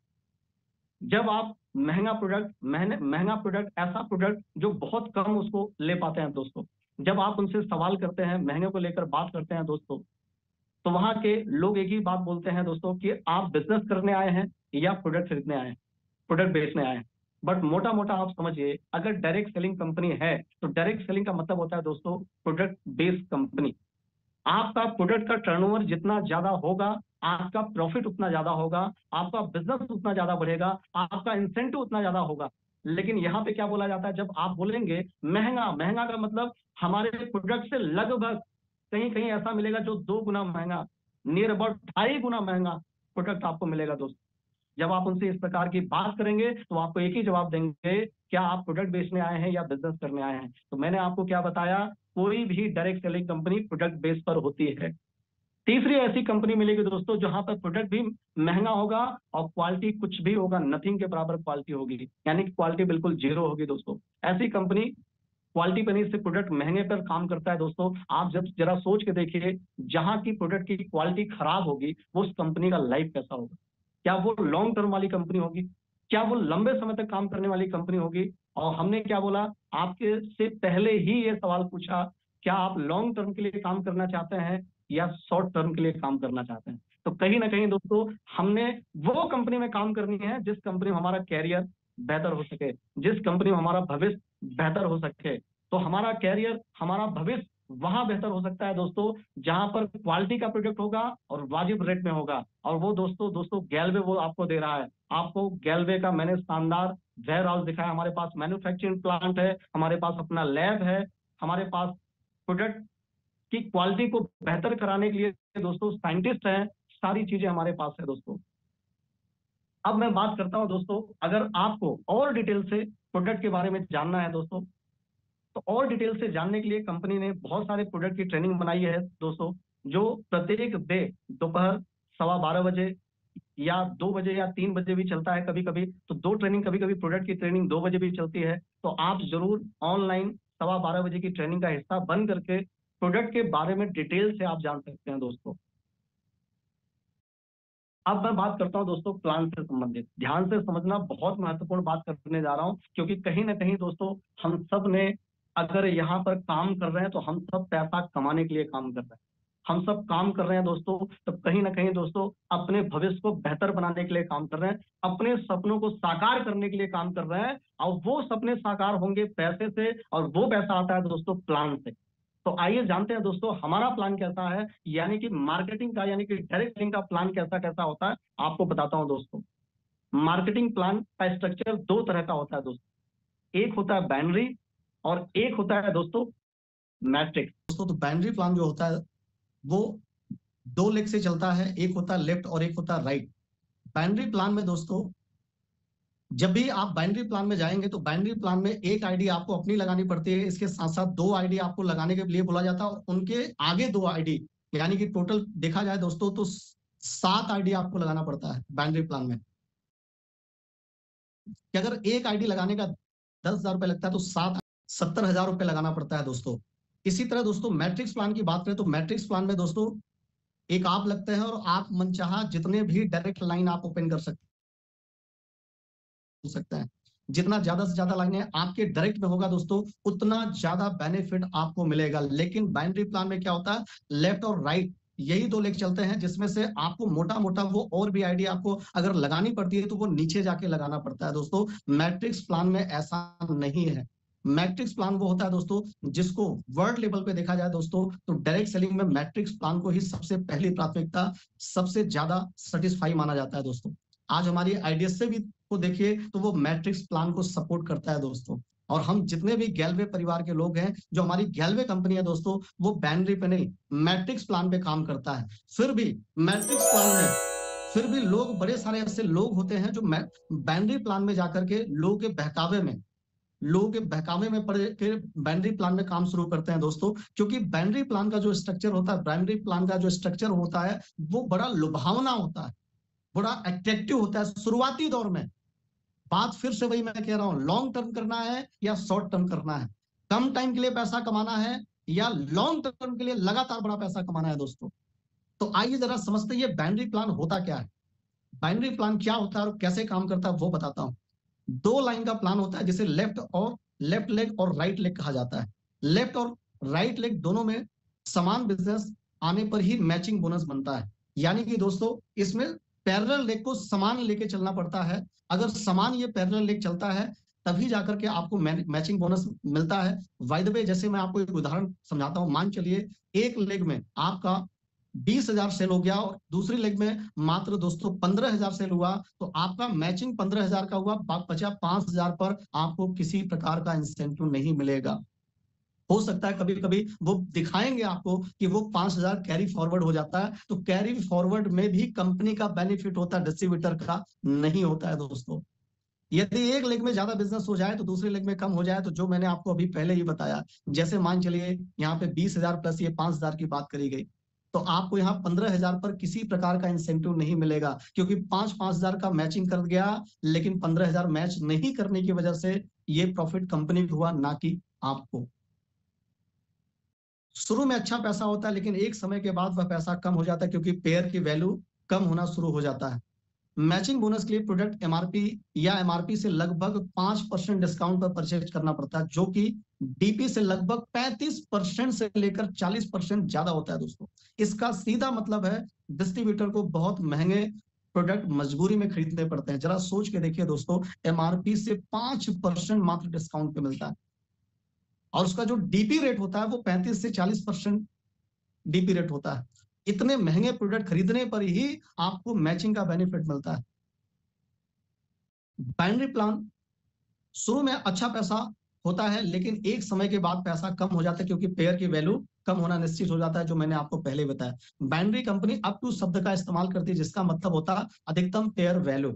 दोस्तों। जब आप महंगा प्रोडक्ट महंगा प्रोडक्ट ऐसा प्रोडक्ट जो बहुत कम उसको ले पाते हैं दोस्तों, जब आप उनसे सवाल करते हैं, महंगे को लेकर बात करते हैं दोस्तों, तो वहां के लोग एक ही बात बोलते हैं दोस्तों कि आप बिजनेस करने आए हैं या प्रोडक्ट खरीदने आए हैं, प्रोडक्ट बेचने आए हैं। बट मोटा मोटा आप समझिए, अगर डायरेक्ट सेलिंग कंपनी है तो डायरेक्ट सेलिंग का मतलब होता है दोस्तों प्रोडक्ट बेस्ड कंपनी। आपका प्रोडक्ट का टर्नओवर जितना ज्यादा होगा, आपका प्रॉफिट उतना ज्यादा होगा, आपका बिजनेस उतना ज्यादा बढ़ेगा, आपका इंसेंटिव उतना ज्यादा होगा। लेकिन यहाँ पे क्या बोला जाता है, जब आप बोलेंगे महंगा, महंगा का मतलब हमारे प्रोडक्ट से लगभग कहीं कहीं ऐसा मिलेगा जो दो गुना महंगा, नियर अबाउट ढाई गुना महंगा प्रोडक्ट आपको मिलेगा दोस्तों। जब आप उनसे इस प्रकार की बात करेंगे तो आपको एक ही जवाब देंगे, क्या आप प्रोडक्ट बेचने आए हैं या बिजनेस करने आए हैं। तो मैंने आपको क्या बताया, कोई भी direct selling company product base पर होती है। तीसरी ऐसी कंपनी मिलेगी दोस्तों जहां पर प्रोडक्ट भी महंगा होगा और क्वालिटी कुछ भी होगा, नथिंग के बराबर क्वालिटी होगी, यानी कि क्वालिटी बिल्कुल जीरो होगी दोस्तों। ऐसी कंपनी क्वालिटी बनी से प्रोडक्ट महंगे पर काम करता है दोस्तों। आप जब जरा सोच के देखिए, जहां की प्रोडक्ट की क्वालिटी खराब होगी वो उस कंपनी का लाइफ कैसा होगा। क्या वो लॉन्ग टर्म वाली कंपनी होगी, क्या वो लंबे समय तक काम करने वाली कंपनी होगी। और हमने क्या बोला, आपके से पहले ही ये सवाल पूछा, क्या आप लॉन्ग टर्म के लिए काम करना चाहते हैं या शॉर्ट टर्म के लिए काम करना चाहते हैं। तो कहीं ना कहीं दोस्तों हमने वो कंपनी में काम करनी है जिस कंपनी में हमारा कैरियर बेहतर हो सके, जिस कंपनी में हमारा भविष्य बेहतर हो सके। तो हमारा कैरियर, हमारा भविष्य वहां बेहतर हो सकता है दोस्तों जहां पर क्वालिटी का प्रोडक्ट होगा और वाजिब रेट में होगा। और वो दोस्तों दोस्तों गैल्वे वो आपको दे रहा है। आपको गैल्वे का मैंने शानदार वेयर हाउस दिखाया, हमारे पास मैन्युफैक्चरिंग प्लांट है, हमारे पास अपना लैब है, हमारे पास प्रोडक्ट की क्वालिटी को बेहतर कराने के लिए दोस्तों साइंटिस्ट हैं, सारी चीजें हमारे पास है दोस्तों। अब मैं बात करता हूं दोस्तों, अगर आपको और डिटेल से प्रोडक्ट के बारे में जानना है दोस्तों, तो और डिटेल से जानने के लिए कंपनी ने बहुत सारे प्रोडक्ट की ट्रेनिंग बनाई है दोस्तों, जो प्रत्येक डे दोपहर सवा बारह बजे या दो बजे या तीन बजे भी चलता है कभी कभी। तो दो ट्रेनिंग, कभी कभी प्रोडक्ट की ट्रेनिंग दो बजे भी चलती है। तो आप जरूर ऑनलाइन सवा बारह बजे की ट्रेनिंग का हिस्सा बन करके प्रोडक्ट के बारे में डिटेल से आप जान सकते हैं दोस्तों। अब मैं बात करता हूं दोस्तों प्लान से संबंधित। ध्यान से समझना, बहुत महत्वपूर्ण बात करने जा रहा हूं, क्योंकि कहीं ना कहीं दोस्तों हम सब ने अगर यहाँ पर काम कर रहे हैं तो हम सब पैसा कमाने के लिए काम कर रहे हैं। हम सब काम कर रहे हैं दोस्तों, तो कहीं ना कहीं दोस्तों अपने भविष्य को बेहतर बनाने के लिए काम कर रहे हैं, अपने सपनों को साकार करने के लिए काम कर रहे हैं। और वो सपने साकार होंगे पैसे से, और वो पैसा आता है दोस्तों प्लान से। तो आइए जानते हैं दोस्तों हमारा प्लान कैसा है, यानी कि मार्केटिंग का, यानी कि डायरेक्ट सेलिंग का प्लान कैसा कैसा होता है आपको बताता हूं दोस्तों। मार्केटिंग प्लान का स्ट्रक्चर दो तरह का होता है दोस्तों, एक होता है बाइनरी और एक होता है दोस्तों मैट्रिक्स। दोस्तों तो बाइनरी प्लान जो होता है वो दो लेग से चलता है, एक होता है लेफ्ट और एक होता है राइट। बाइनरी प्लान में दोस्तों जब भी आप बाइनरी प्लान में जाएंगे तो बाइनरी प्लान में एक आईडी आपको अपनी लगानी पड़ती है, इसके साथ साथ दो आईडी आपको लगाने के लिए बोला जाता है, और उनके आगे दो आईडी, यानी कि टोटल देखा जाए दोस्तों तो सात आईडी आपको लगाना पड़ता है बाइनरी प्लान में। कि अगर एक आईडी लगाने का दस हजार रुपए लगता है तो सात सत्तर हजार रुपए लगाना पड़ता है दोस्तों। इसी तरह दोस्तों मैट्रिक्स प्लान की बात करें तो मैट्रिक्स प्लान में दोस्तों एक आप लगते हैं और आप मनचाहा जितने भी डायरेक्ट लाइन आप ओपन कर सकते सकते हैं। जितना ज्यादा से ज्यादा लाइनें आपके डायरेक्ट में होगा दोस्तों उतना ज्यादा बेनिफिट आपको मिलेगा। लेकिन बाइनरी प्लान में क्या होता है, लेफ्ट और राइट यही दो लेग चलते हैं, जिसमें से आपको मोटा मोटा वो और भी आइडिया आपको अगर लगानी पड़ती है तो वो नीचे जाके लगाना पड़ता है दोस्तों। मैट्रिक्स प्लान में ऐसा नहीं है। मैट्रिक्स प्लान वो होता है दोस्तों जिसको वर्ल्ड लेवल पे देखा जाए दोस्तों, तो डायरेक्ट सेलिंग में मैट्रिक्स प्लान को ही सबसे पहली प्राथमिकता, सबसे ज्यादा सेटिस्फाई माना जाता है दोस्तों। आज हमारी आईडीएस से भी को देखिए तो वो मैट्रिक्स प्लान को सपोर्ट करता है दोस्तों। और हम जितने भी गैलवे परिवार के लोग हैं, जो हमारी गैलवे कंपनी है दोस्तों, वो बाइनरी पे नहीं मैट्रिक्स प्लान पे काम करता है। फिर भी मैट्रिक्स प्लान में फिर भी लोग, बड़े सारे ऐसे लोग होते हैं जो बाइनरी प्लान में जाकर के लोगों के बहकावे में लोगों के बहकावे में पड़ के बाइनरी प्लान में काम शुरू करते हैं दोस्तों। क्योंकि बाइनरी प्लान का जो स्ट्रक्चर होता है बाइनरी प्लान का जो स्ट्रक्चर होता है वो बड़ा लुभावना होता है, बड़ा अट्रैक्टिव होता है शुरुआती दौर में। बात फिर से वही मैं कह रहा हूं, लॉन्ग टर्म करना है या शॉर्ट टर्म करना है, कम टाइम के लिए पैसा कमाना है या लॉन्ग टर्म के लिए लगातार बड़ा पैसा कमाना है दोस्तों। तो आइए जरा समझते हैं ये बाइनरी प्लान होता क्या है। बाइनरी प्लान क्या होता है और कैसे काम करता है वो बताता हूं। दो लाइन का प्लान होता है जिसे लेफ्ट और लेफ्ट लेग और राइट लेग कहा जाता है। लेफ्ट और राइट लेग दोनों में समान बिजनेस आने पर ही मैचिंग बोनस बनता है। यानी कि दोस्तों इसमें पैरेलल लेग को समान लेके चलना पड़ता है। अगर समान ये पैरेलल लेग चलता है तभी जाकर के आपको मैचिंग बोनस मिलता है। बाय द वे, जैसे मैं आपको एक उदाहरण समझाता हूं, मान चलिए एक लेग में आपका बीस हजार सेल हो गया और दूसरी लेग में मात्र दोस्तों पंद्रह हजार सेल हुआ, तो आपका मैचिंग पंद्रह हजार का हुआ, बचा पांच हजार पर आपको किसी प्रकार का इंसेंटिव नहीं मिलेगा। हो सकता है कभी कभी वो दिखाएंगे आपको कि वो पांच हजार कैरी फॉरवर्ड हो जाता है, तो कैरी फॉरवर्ड में भी कंपनी का बेनिफिट होता है, डिस्ट्रीब्यूटर का नहीं होता है दोस्तों। यदि एक लेग में ज्यादा बिजनेस हो जाए तो दूसरे लेग में कम हो जाए, तो जो मैंने आपको अभी पहले ही बताया, जैसे मान चलिए यहाँ पे बीस हजार प्लस ये पांच हजार की बात करी गई, तो आपको यहाँ पंद्रह हजार पर किसी प्रकार का इंसेंटिव नहीं मिलेगा, क्योंकि पांच पांच हजार का मैचिंग कर गया, लेकिन पंद्रह हजार मैच नहीं करने की वजह से ये प्रॉफिट कंपनी को हुआ, ना कि आपको। शुरू में अच्छा पैसा होता है, लेकिन एक समय के बाद वह पैसा कम हो जाता है, क्योंकि पेयर की वैल्यू कम होना शुरू हो जाता है। मैचिंग बोनस के लिए प्रोडक्ट एमआरपी या एमआरपी से लगभग पांच परसेंट डिस्काउंट पर परचेज करना पड़ता है, जो कि डीपी से लगभग पैंतीस परसेंट से लेकर चालीस परसेंट ज्यादा होता है दोस्तों। इसका सीधा मतलब है डिस्ट्रीब्यूटर को बहुत महंगे प्रोडक्ट मजबूरी में खरीदने पड़ते हैं। जरा सोच के देखिए दोस्तों, एमआरपी से पांच परसेंट मात्र डिस्काउंट पे मिलता है, और उसका जो डीपी रेट होता है वो पैंतीस से चालीस परसेंट डीपी रेट होता है। इतने महंगे प्रोडक्ट खरीदने पर ही आपको मैचिंग का बेनिफिट मिलता है। बाइनरी प्लान शुरू में अच्छा पैसा होता है, लेकिन एक समय के बाद पैसा कम हो जाता है, क्योंकि पेयर की वैल्यू कम होना निश्चित हो जाता है, जो मैंने आपको पहले बताया। बाइनरी कंपनी अप टू शब्द का इस्तेमाल करती है, जिसका मतलब होता है अधिकतम पेयर वैल्यू।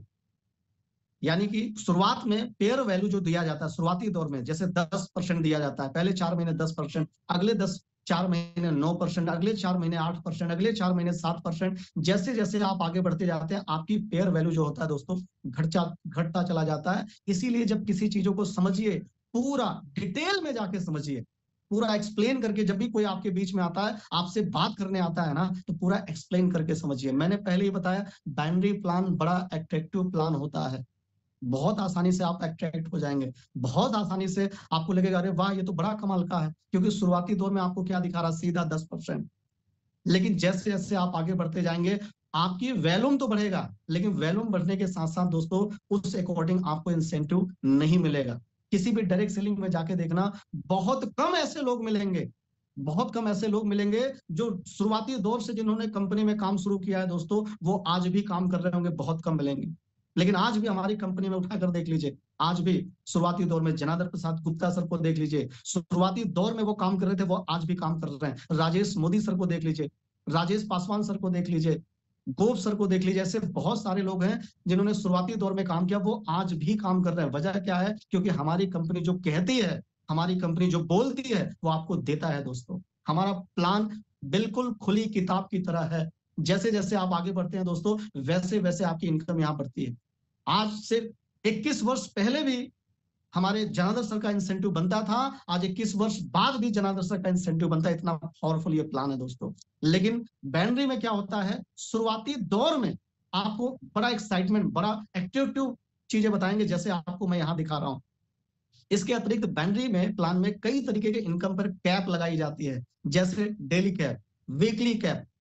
यानी कि शुरुआत में पेयर वैल्यू जो दिया जाता है शुरुआती दौर में, जैसे दस परसेंट दिया जाता है, पहले चार महीने दस परसेंट, अगले दस चार महीने नौ परसेंट, अगले चार महीने आठ परसेंट, अगले चार महीने सात परसेंट। जैसे जैसे आप आगे बढ़ते जाते हैं आपकी पेयर वैल्यू जो होता है दोस्तों घटता घटता चला जाता है। इसीलिए जब किसी चीजों को समझिए, पूरा डिटेल में जाके समझिए, पूरा एक्सप्लेन करके, जब भी कोई आपके बीच में आता है, आपसे बात करने आता है ना, तो पूरा एक्सप्लेन करके समझिए। मैंने पहले ही बताया बाइनरी प्लान बड़ा अट्रैक्टिव प्लान होता है। बहुत आसानी से आप अट्रैक्ट हो जाएंगे, बहुत आसानी से आपको लगेगा अरे वाह ये तो बड़ा कमाल का है, क्योंकि शुरुआती दौर में आपको क्या दिखा रहा, सीधा दस परसेंट। लेकिन जैसे जैसे आप आगे बढ़ते जाएंगे आपकी वैल्यूम तो बढ़ेगा, लेकिन वैल्यूम बढ़ने के साथ साथ दोस्तों उस अकॉर्डिंग आपको इंसेंटिव नहीं मिलेगा। किसी भी डायरेक्ट सेलिंग में जाके देखना, बहुत कम ऐसे लोग मिलेंगे, बहुत कम ऐसे लोग मिलेंगे जो शुरुआती दौर से जिन्होंने कंपनी में काम शुरू किया है दोस्तों, वो आज भी काम कर रहे होंगे, बहुत कम मिलेंगे। लेकिन आज भी हमारी कंपनी में उठाकर देख लीजिए, आज भी शुरुआती दौर में जनार्दन प्रसाद गुप्ता सर को देख लीजिए, शुरुआती दौर में वो काम कर रहे थे, वो आज भी काम कर रहे हैं। राजेश मोदी सर को देख लीजिए, राजेश पासवान सर को देख लीजिए, गोप सर को देख लीजिए, ऐसे बहुत सारे लोग हैं जिन्होंने शुरुआती दौर में काम किया, वो आज भी काम कर रहे हैं। वजह क्या है? क्योंकि हमारी कंपनी जो कहती है, हमारी कंपनी जो बोलती है, वो आपको देता है दोस्तों। हमारा प्लान बिल्कुल खुली किताब की तरह है। जैसे जैसे आप आगे बढ़ते हैं दोस्तों, वैसे वैसे आपकी इनकम यहाँ बढ़ती है। आज से इक्कीस वर्ष पहले भी हमारे जनार्दन सर का इंसेंटिव बनता था, आज इक्कीस वर्ष बाद भी जनार्दन सर का इंसेंटिव बनता है। इतना पावरफुल ये प्लान है दोस्तों। लेकिन बाइनरी में क्या होता है, शुरुआती दौर में आपको बड़ा एक्साइटमेंट, बड़ा एक्टिव चीजें बताएंगे, जैसे आपको मैं यहाँ दिखा रहा हूँ। इसके अतिरिक्त बाइनरी में प्लान में कई तरीके के इनकम पर कैप लगाई जाती है, जैसे daily cap, weekly cap,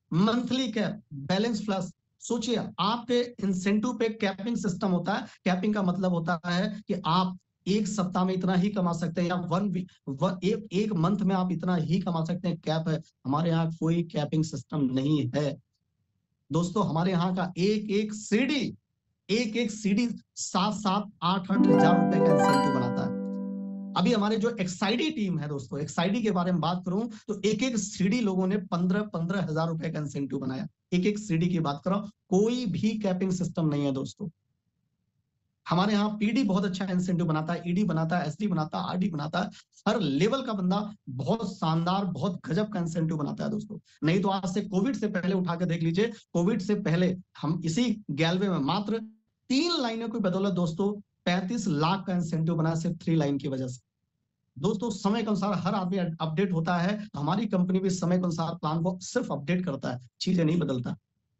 monthly cap, balance plus. सोचिए आपके इंसेंटिव पे कैपिंग सिस्टम होता है। कैपिंग का मतलब होता है कि आप एक सप्ताह में इतना ही कमा सकते हैं, या वन वीक वन, एक, एक मंथ में आप इतना ही कमा सकते हैं, कैप है। हमारे यहाँ कोई कैपिंग सिस्टम नहीं है दोस्तों। हमारे यहाँ का एक एक सीडी एक एक सीडी सात सात आठ आठ हजार रुपए का इंसेंटिव बनाता है। अभी हमारे जो एक्साइडी टीम है दोस्तों, एक्साइडी के बारे में बात करूं तो एक एक सीडी लोगों ने पंद्रह पंद्रह हजार रुपए का इंसेंटिव बनाया। एक एक सीडी की बात करो, कोई भी कैपिंग सिस्टम नहीं है दोस्तों। हमारे यहाँ पीडी बहुत अच्छा इंसेंटिव बनाता है, ईडी बनाता है, एसडी बनाता है, आरडी बनाता है। हर लेवल का बंदा बहुत शानदार, बहुत गजब का इंसेंटिव बनाता है दोस्तों। नहीं तो आज से कोविड से पहले उठा के देख लीजिए, कोविड से पहले हम इसी गैलवे में मात्र तीन लाइनों की बदौलत दोस्तों पैंतीस लाख का इंसेंटिव बनाया, सिर्फ थ्री लाइन की वजह से। दोस्तों समय के अनुसार हर आदमी अपडेट होता है, तो हमारी कंपनी भी समय के अनुसार प्लान को सिर्फ अपडेट करता है, चीजें नहीं बदलता।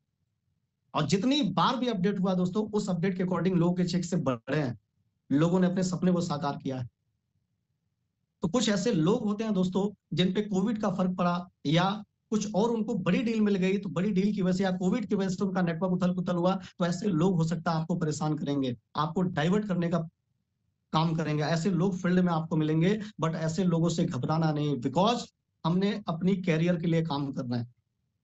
और जितनी बार भी अपडेट हुआ दोस्तों, उस अपडेट के अकॉर्डिंग लोगों के चेक से बढ़े हैं, लोगों ने अपने सपने को साकार किया है। तो कुछ ऐसे लोग होते हैं दोस्तों जिन पे कोविड का फर्क पड़ा, या कुछ और उनको बड़ी डील मिल गई, तो बड़ी डील की वजह से या कोविड की वजह से उनका नेटवर्क उथल पुथल हुआ, तो ऐसे लोग हो सकता है आपको परेशान करेंगे, आपको डाइवर्ट करने का काम करेंगे। ऐसे लोग फील्ड में आपको मिलेंगे, बट ऐसे लोगों से घबराना नहीं, बिकॉज हमने अपनी कैरियर के लिए काम करना है,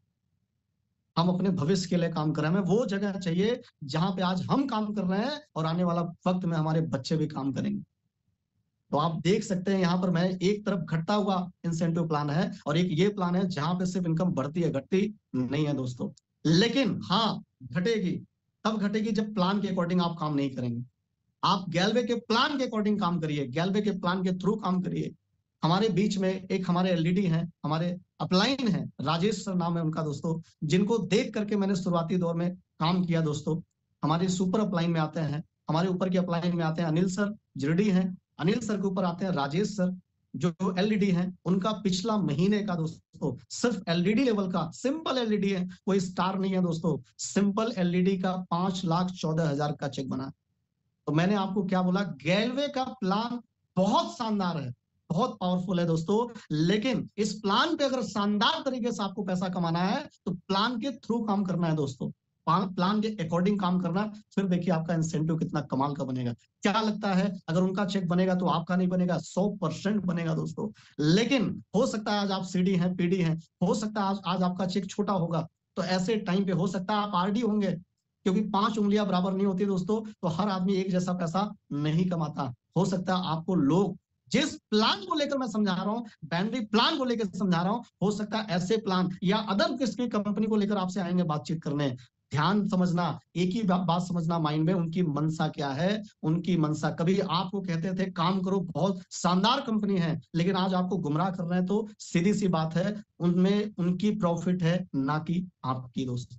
हम अपने भविष्य के लिए काम कर रहे हैं। हमें वो जगह चाहिए जहां पे आज हम काम कर रहे हैं और आने वाला वक्त में हमारे बच्चे भी काम करेंगे। तो आप देख सकते हैं यहाँ पर मैं एक तरफ घटता हुआ इंसेंटिव प्लान है, और एक ये प्लान है जहां पे सिर्फ इनकम बढ़ती है, घटती नहीं है दोस्तों। लेकिन हाँ, घटेगी तब घटेगी जब प्लान के अकॉर्डिंग आप काम नहीं करेंगे। आप गैलवे के प्लान के अकॉर्डिंग काम करिए, गैलवे के प्लान के थ्रू काम करिए। हमारे बीच में एक हमारे एलईडी हैं, हमारे अपलाइन हैं, राजेश सर नाम है उनका दोस्तों, जिनको देख करके मैंने शुरुआती दौर में काम किया दोस्तों। हमारे सुपर अपलाइन में आते हैं, हमारे ऊपर के अपलाइन में आते हैं अनिल सर, जिरडी हैं। अनिल सर के ऊपर आते हैं राजेश सर, जो एलईडी हैं। उनका पिछला महीने का दोस्तों सिर्फ एलईडी लेवल का, सिंपल एलईडी है, कोई स्टार नहीं है दोस्तों, सिंपल एलईडी का पांच लाख चौदह हजार का चेक बना। तो मैंने आपको क्या बोला, गैलवे का प्लान बहुत शानदार है, बहुत पावरफुल है दोस्तों, लेकिन इस प्लान पे अगर शानदार तरीके से आपको पैसा कमाना है तो प्लान के थ्रू काम करना है दोस्तों, प्लान के अकॉर्डिंग काम करना। फिर देखिए आपका इंसेंटिव कितना कमाल का बनेगा। क्या लगता है अगर उनका चेक बनेगा तो आपका नहीं बनेगा? सौ परसेंट बनेगा दोस्तों। लेकिन हो सकता है आज आप सीडी हैं, पीडी हैं, हो सकता है आज आज आपका चेक छोटा होगा, तो ऐसे टाइम पे हो सकता है आप आरडी होंगे, क्योंकि पांच उंगलियां बराबर नहीं होती दोस्तों, तो हर आदमी एक जैसा पैसा नहीं कमाता। हो सकता है आपको लोग जिस प्लान को लेकर मैं समझा रहा हूं, बैनरी प्लान को लेकर समझा रहा हूं, हो सकता है ऐसे प्लान या अदर किसी कंपनी को लेकर आपसे आएंगे बातचीत करने। ध्यान समझना, एक ही बा, बात समझना माइंड में, उनकी मनसा क्या है। उनकी मनसा, कभी आपको कहते थे काम करो, बहुत शानदार कंपनी है, लेकिन आज आपको गुमराह कर रहे हैं, तो सीधी सी बात है उनमें उनकी प्रॉफिट है, ना कि आपकी दोस्त।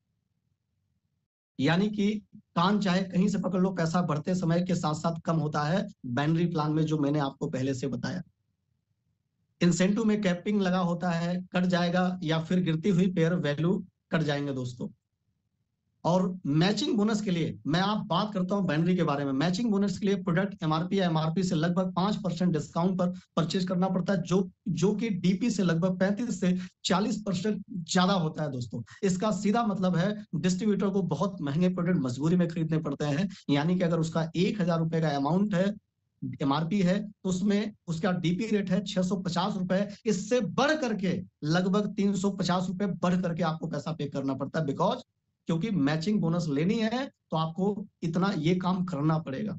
यानी कि कान चाहे कहीं से पकड़ लो, पैसा बढ़ते समय के साथ साथ कम होता है बाइनरी प्लान में, जो मैंने आपको पहले से बताया। इंसेंटिव में कैपिंग लगा होता है, कट जाएगा, या फिर गिरती हुई पेयर वैल्यू कट जाएंगे दोस्तों। और मैचिंग बोनस के लिए मैं आप बात करता हूं बाइनरी के बारे में। मैचिंग बोनस के लिए प्रोडक्ट एमआरपी या एमआरपी से लगभग पांच परसेंट डिस्काउंट पर परचेज करना पड़ता है, जो जो कि डीपी से लगभग पैंतीस से चालीस परसेंट ज्यादा होता है दोस्तों। इसका सीधा मतलब है डिस्ट्रीब्यूटर को बहुत महंगे प्रोडक्ट मजबूरी में खरीदने पड़ते हैं। यानी कि अगर उसका एक हजार रुपए का अमाउंट है, एमआरपी है, तो उसमें उसका डीपी रेट है छह सौ पचास रुपए, इससे बढ़ करके लगभग तीन सौ पचास रुपए बढ़ करके आपको पैसा पे करना पड़ता है, बिकॉज क्योंकि मैचिंग बोनस लेनी है तो आपको इतना ये काम करना पड़ेगा।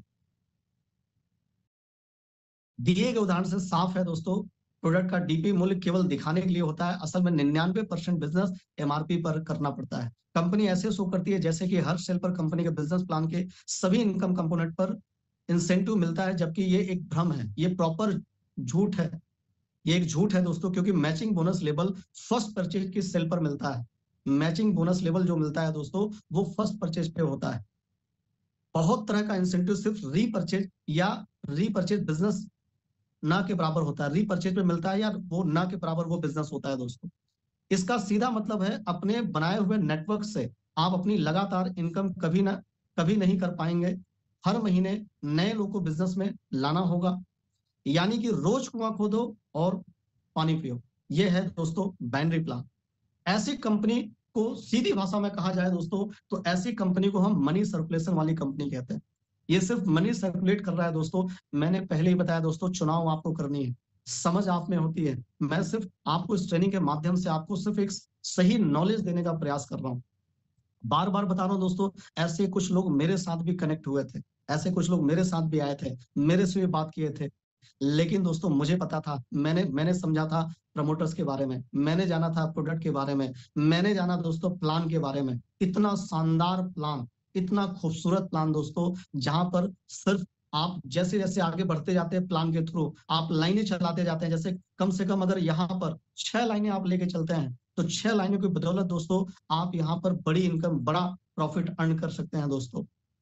दिए गए उदाहरण से साफ है दोस्तों, प्रोडक्ट का डीपी मूल्य केवल दिखाने के लिए होता है, असल में निन्यानवे परसेंट बिजनेस एमआरपी पर करना पड़ता है। कंपनी ऐसे शो करती है जैसे कि हर सेल पर कंपनी के बिजनेस प्लान के सभी इनकम कंपोनेंट पर इंसेंटिव मिलता है, जबकि ये एक भ्रम है, ये प्रॉपर झूठ है, ये एक झूठ है दोस्तों। क्योंकि matching bonus level first purchase की सेल पर मिलता है। मैचिंग बोनस लेवल जो मिलता है दोस्तों, वो फर्स्ट परचेज पे होता है। बहुत तरह का इंसेंटिव सिर्फ रीपरचेज या रीपरचेज बिजनेस ना के बराबर होता है, रीपरचेज पे मिलता है, या वो ना के बराबर वो बिजनेस होता है दोस्तों। इसका सीधा मतलब है अपने बनाए हुए नेटवर्क से आप अपनी लगातार इनकम कभी ना कभी नहीं कर पाएंगे। हर महीने नए लोगों को बिजनेस में लाना होगा, यानी कि रोज कुआं खोदो और पानी पियो। ये है दोस्तों बाइनरी प्लान। ऐसी कंपनी को सीधी भाषा में कहा जाए दोस्तों तो ऐसी कंपनी को हम मनी सर्कुलेशन वाली कंपनी कहते हैं। ये सिर्फ मनी सर्कुलेट कर रहा है दोस्तों। मैंने पहले ही बताया दोस्तों, चुनाव आपको करनी है, समझ आप में होती है। मैं सिर्फ आपको इस ट्रेनिंग के माध्यम से आपको सिर्फ एक सही नॉलेज देने का प्रयास कर रहा हूँ। बार बार बता रहा हूँ दोस्तों, ऐसे कुछ लोग मेरे साथ भी कनेक्ट हुए थे, ऐसे कुछ लोग मेरे साथ भी आए थे, मेरे से भी बात किए थे, लेकिन दोस्तों मुझे पता था, मैंने मैंने समझा था प्रमोटर्स के बारे में, मैंने जाना था प्रोडक्ट के बारे में, मैंने जाना दोस्तों प्लान के बारे में। इतना शानदार प्लान, इतना खूबसूरत प्लान दोस्तों, जहां पर सिर्फ आप जैसे जैसे आगे बढ़ते जाते हैं प्लान के थ्रू, आप लाइनें चलाते जाते हैं। जैसे कम से कम अगर यहाँ पर छह लाइनें आप लेके चलते हैं तो छह लाइनों की बदौलत दोस्तों आप यहाँ पर बड़ी इनकम, बड़ा प्रॉफिट अर्न कर सकते हैं दोस्तों।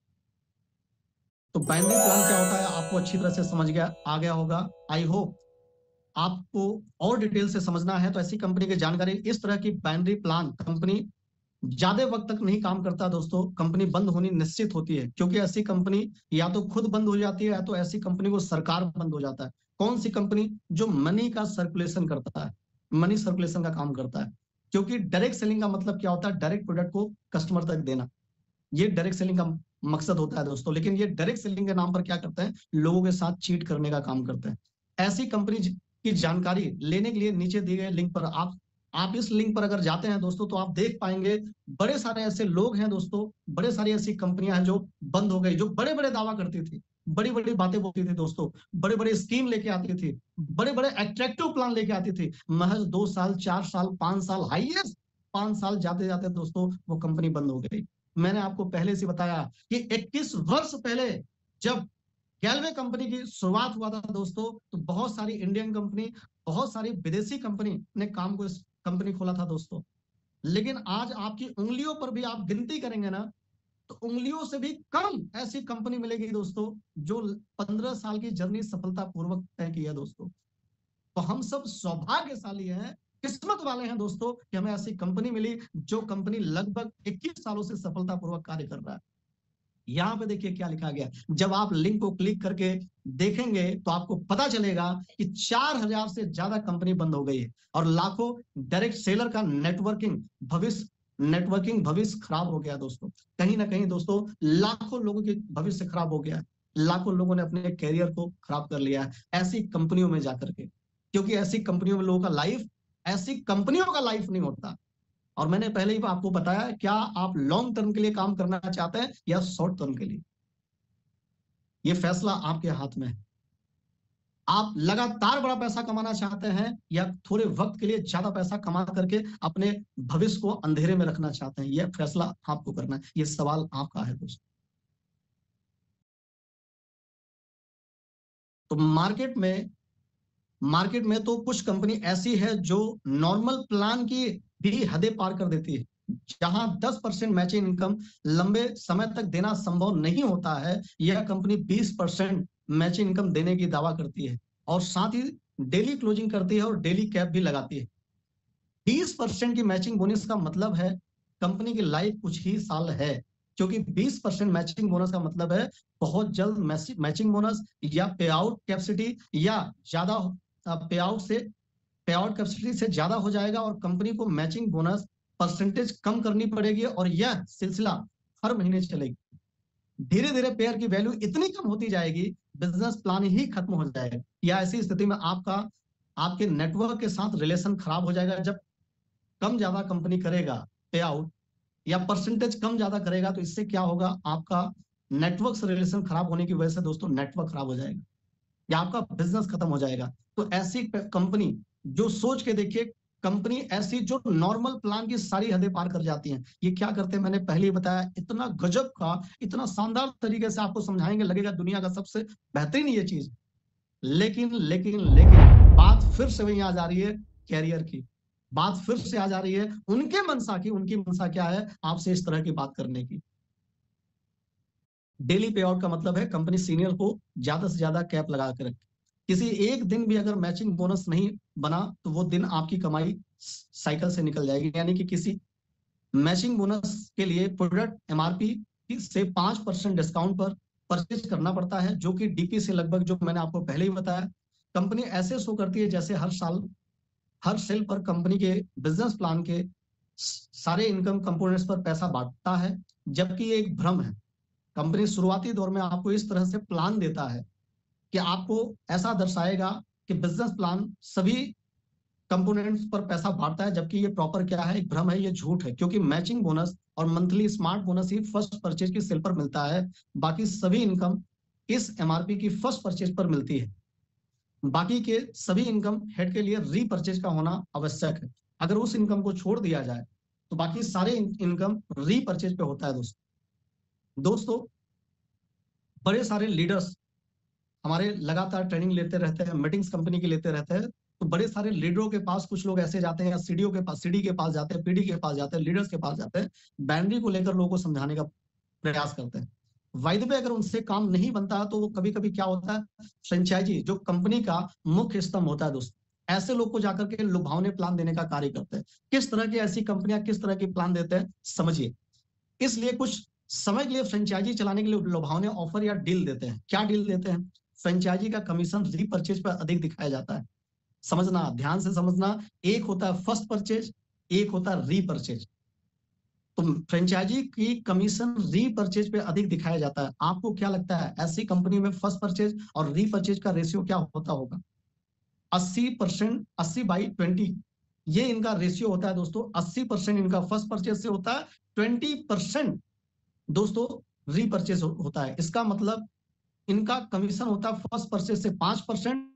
तो बाइनरी प्लान क्या होता है आपको अच्छी तरह से समझ गया आ गया होगा। आई होप आपको और डिटेल से समझना है तो ऐसी कंपनी की जानकारी, इस तरह की बाइनरी प्लान कंपनी ज्यादा वक्त तक नहीं काम करता दोस्तों, कंपनी बंद होनी निश्चित होती है, क्योंकि ऐसी कंपनी या तो खुद बंद हो जाती है या तो ऐसी कंपनी को सरकार बंद हो जाता है। कौन सी कंपनी? जो मनी का सर्कुलेशन करता है, मनी सर्कुलेशन का काम करता है। क्योंकि डायरेक्ट सेलिंग का मतलब क्या होता है? डायरेक्ट प्रोडक्ट को कस्टमर तक देना, ये डायरेक्ट सेलिंग का मकसद होता है दोस्तों। लेकिन ये डायरेक्ट सेलिंग के नाम पर क्या करते हैं? लोगों के साथ चीट करने का काम करते हैं। ऐसी कंपनी की जानकारी लेने के लिए नीचे दिए गए लिंक पर आप आप इस लिंक पर अगर जाते हैं दोस्तों तो आप देख पाएंगे बड़े सारे ऐसे लोग हैं दोस्तों, बड़े सारी ऐसी कंपनियां हैं जो बंद हो गई, जो बड़े बड़े दावा करती थी, बड़ी बड़ी बातें बोलती थी दोस्तों, बड़े बड़े स्कीम लेके आती थी, बड़े बड़े अट्रैक्टिव प्लान लेके आती थी। महज दो साल, चार साल, पांच साल, हाईएस्ट पांच साल जाते जाते दोस्तों वो कंपनी बंद हो गई। मैंने आपको पहले से बताया कि इक्कीस वर्ष पहले जब गैलवे कंपनी की शुरुआत हुआ था दोस्तों, तो बहुत सारी इंडियन कंपनी, बहुत सारी विदेशी कंपनी ने काम को इस कंपनी खोला था दोस्तों। लेकिन आज आपकी उंगलियों पर भी आप गिनती करेंगे ना तो उंगलियों से भी कम ऐसी कंपनी मिलेगी दोस्तों जो पंद्रह साल की जर्नी सफलतापूर्वक तय की है दोस्तों। तो हम सब सौभाग्यशाली हैं, किस्मत वाले हैं दोस्तों कि हमें ऐसी कंपनी मिली जो कंपनी लगभग इक्कीस सालों से सफलतापूर्वक कार्य कर रहा है। यहाँ पे देखिए क्या लिखा गया, जब आप लिंक को क्लिक करके देखेंगे तो आपको पता चलेगा कि चार हजार से ज्यादा कंपनी बंद हो गई है और लाखों डायरेक्ट सेलर का नेटवर्किंग भविष्य नेटवर्किंग भविष्य खराब हो गया दोस्तों। कहीं ना कहीं दोस्तों लाखों लोगों के भविष्य खराब हो गया, लाखों लोगों ने अपने कैरियर को खराब कर लिया है ऐसी कंपनियों में जाकर के, क्योंकि ऐसी कंपनियों में लोगों का लाइफ, ऐसी कंपनियों का लाइफ नहीं होता। और मैंने पहले ही आपको बताया, क्या आप लॉन्ग टर्म के लिए काम करना चाहते हैं या शॉर्ट टर्म के लिए? ये फैसला आपके हाथ में है। आप लगातार बड़ा पैसा कमाना चाहते हैं या थोड़े वक्त के लिए ज्यादा पैसा कमा करके अपने भविष्य को अंधेरे में रखना चाहते हैं? यह फैसला आपको करना है, ये सवाल आपका है दोस्तों। तो मार्केट में मार्केट में तो कुछ कंपनी ऐसी है जो नॉर्मल प्लान की भी हदें पार कर देती है। जहां दस परसेंट मैचिंग इनकम लंबे समय तक देना संभव नहीं होता है, यह कंपनी बीस परसेंट मैचिंग इनकम देने की दावा करती है और साथ ही डेली क्लोजिंग करती है और डेली कैप भी लगाती है। बीस परसेंट की मैचिंग बोनस का मतलब है कंपनी की लाइफ कुछ ही साल है, क्योंकि बीस परसेंट मैचिंग बोनस का मतलब है बहुत जल्द मैचिंग बोनस या पे आउट कैपेसिटी या ज्यादा पे आउट से पे आउट कैपेसिटी से ज्यादा हो जाएगा और कंपनी को मैचिंग बोनस परसेंटेज कम करनी पड़ेगी और यह सिलसिला हर महीने चलेगी। धीरे धीरे पेयर की वैल्यू इतनी कम होती जाएगी, बिजनेस प्लान ही खत्म हो जाएगा। या ऐसी स्थिति में आपका आपके नेटवर्क के साथ रिलेशन खराब हो जाएगा। जब कम ज्यादा कंपनी करेगा पे आउट या परसेंटेज कम ज्यादा करेगा तो इससे क्या होगा? आपका नेटवर्क से रिलेशन खराब होने की वजह से दोस्तों नेटवर्क खराब हो जाएगा या आपका बिजनेस खत्म हो जाएगा। तो ऐसी कंपनी जो सोच के देखिए, कंपनी ऐसी जो नॉर्मल प्लान की सारी हदें पार कर जाती हैं, ये क्या करते हैं मैंने पहले ही बताया। इतना गजब का, इतना शानदार तरीके से आपको समझाएंगे, लगेगा दुनिया का सबसे बेहतरीन ये चीज। लेकिन लेकिन लेकिन बात फिर से वही आ जा रही है, कैरियर की बात फिर से आ जा रही है, उनके मनसा की। उनकी मनसा क्या है? आपसे इस तरह की बात करने की। डेली पे आउट का मतलब है कंपनी सीनियर को ज्यादा से ज्यादा कैप लगा कर रखे। किसी एक दिन भी अगर मैचिंग बोनस नहीं बना तो वो दिन आपकी कमाई साइकिल से निकल जाएगी। यानी कि किसी मैचिंग बोनस के लिए प्रोडक्ट एमआरपी से पांच परसेंट डिस्काउंट पर परचेज करना पड़ता है, जो कि डीपी से लगभग, जो मैंने आपको पहले ही बताया, कंपनी ऐसे शो करती है जैसे हर साल हर सेल पर कंपनी के बिजनेस प्लान के सारे इनकम कंपोनेंट्स पर पैसा बांटता है, जबकि ये एक भ्रम है। कंपनी शुरुआती दौर में आपको इस तरह से प्लान देता है कि आपको ऐसा दर्शाएगा कि बिजनेस प्लान सभी कंपोनेंट्स पर पैसा बांटता है, जबकि ये प्रॉपर क्या है, एक भ्रम है, ये झूठ है। क्योंकि मैचिंग बोनस और मंथली स्मार्ट बोनस ही फर्स्ट परचेज की सेल पर मिलता है, बाकी सभी इनकम इस एमआरपी की फर्स्ट परचेज पर मिलती है। बाकी के सभी इनकम हेड के लिए रीपरचेज का होना आवश्यक है। अगर उस इनकम को छोड़ दिया जाए तो बाकी सारे इनकम रीपरचेज पे होता है। दोस्तों दोस्तों बड़े सारे लीडर्स हमारे लगातार ट्रेनिंग लेते रहते हैं, मीटिंग्स कंपनी की लेते रहते हैं, तो बड़े सारे लीडरों के पास कुछ लोग ऐसे जाते हैं, या सीडीओ के पास, सीडी के पास जाते हैं, पीडी के पास जाते हैं, लीडर्स के पास जाते हैं, बाउंड्री को लेकर लोगों को समझाने का प्रयास करते हैं। वायदे पे अगर उनसे काम नहीं बनता तो वो कभी कभी क्या होता है, फ्रेंचाइजी जो कंपनी का मुख्य स्तंभ होता है दोस्तों, ऐसे लोग को जाकर के लुभावने प्लान देने का कार्य करते हैं। किस तरह की ऐसी कंपनियां किस तरह की प्लान देते हैं समझिए। इसलिए कुछ समय के लिए फ्रेंचाइजी चलाने के लिए लुभावने ऑफर या डील देते हैं। क्या डील देते हैं? फ्रेंचाइजी का कमीशन रीपरचेज पर अधिक दिखाया जाता है। समझना, ध्यान से समझना, एक होता है फर्स्ट परचेज, एक होता है रीपरचेज। तो फ्रेंचाइजी की कमीशन रीपरचेज पे अधिक दिखाया जाता है। आपको क्या लगता है ऐसी कंपनी में फर्स्ट परचेज और रीपरचेज का रेशियो क्या होता होगा? अस्सी परसेंट, अस्सी बाई ट्वेंटी, ये इनका रेशियो होता है दोस्तों। अस्सी परसेंट इनका फर्स्ट परचेज से होता है, ट्वेंटी परसेंट दोस्तों रीपरचेज होता है। इसका मतलब इनका कमीशन होता है फर्स्ट परचेज से पांच परसेंट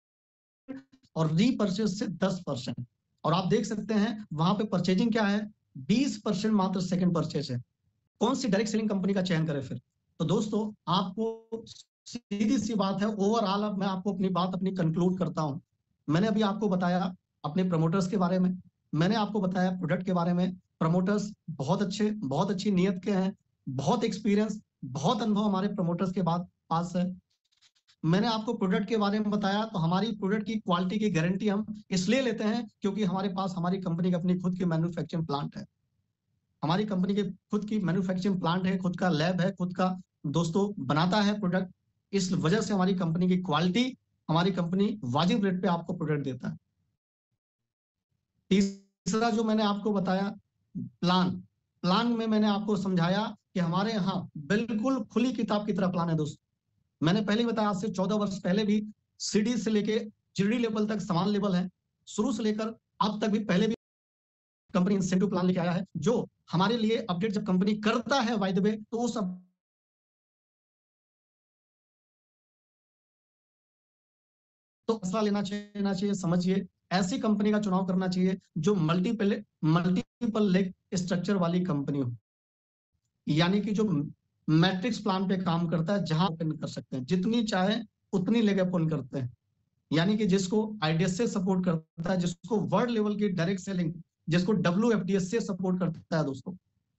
और रीपरचेज से दस परसेंट। और आप देख सकते हैं वहां पे परचेजिंग क्या है, बीस परसेंट मात्र सेकंड परचेज है। कौन सी डायरेक्ट सेलिंग कंपनी का चयन करें फिर? तो दोस्तों आपको सीधी सी बात है, ओवरऑल अब मैं आपको अपनी बात अपनी कंक्लूड करता हूं। मैंने अभी आपको बताया अपने प्रमोटर्स के बारे में, मैंने आपको बताया प्रोडक्ट के बारे में। प्रमोटर्स बहुत अच्छे, बहुत अच्छी नीयत के हैं, बहुत एक्सपीरियंस, बहुत अनुभव हमारे प्रमोटर्स के बाद पास है। मैंने आपको प्रोडक्ट के बारे में बताया, तो हमारी प्रोडक्ट की क्वालिटी की गारंटी हम इसलिए लेते हैं क्योंकि हमारे पास हमारी कंपनी की अपनी खुद की मैन्युफैक्चरिंग प्लांट है। हमारी कंपनी के खुद की मैन्युफैक्चरिंग प्लांट है, खुद का लैब है, खुद का दोस्तों बनाता है प्रोडक्ट। इस वजह से हमारी कंपनी की क्वालिटी, हमारी कंपनी वाजिब रेट पे आपको प्रोडक्ट देता है। तीसरा जो मैंने आपको बताया प्लान, प्लान में मैंने आपको समझाया कि हमारे यहाँ बिल्कुल खुली किताब की तरह प्लान है दोस्तों। मैंने पहले बताया, आज से चौदह वर्ष पहले भी सीडी से लेके जीडी लेवल तक समान लेवल है। शुरू से लेकर अब तक भी पहले भी कंपनी इंसेंटिव प्लान लेके आया है, जो हमारे लिए अपडेट जब कंपनी करता है बाय द वे, तो वो सब तो फैसला लेना चाहिए ना चाहिए समझिए। ऐसी कंपनी का चुनाव करना चाहिए जो मल्टीपल मल्टीपल लेग स्ट्रक्चर वाली कंपनी हो, यानी कि जो मैट्रिक्स प्लान पे काम करता है, जहां ओपन कर सकते हैं, जितनी चाहे उतनी लेग ओपन करते हैं, यानी कि जिसको आईडीएस से सपोर्ट करता है, जिसको वर्ल्ड लेवल की डायरेक्ट सेलिंग, जिसको डब्ल्यू एफ डी एस से सपोर्ट करता है दोस्तों।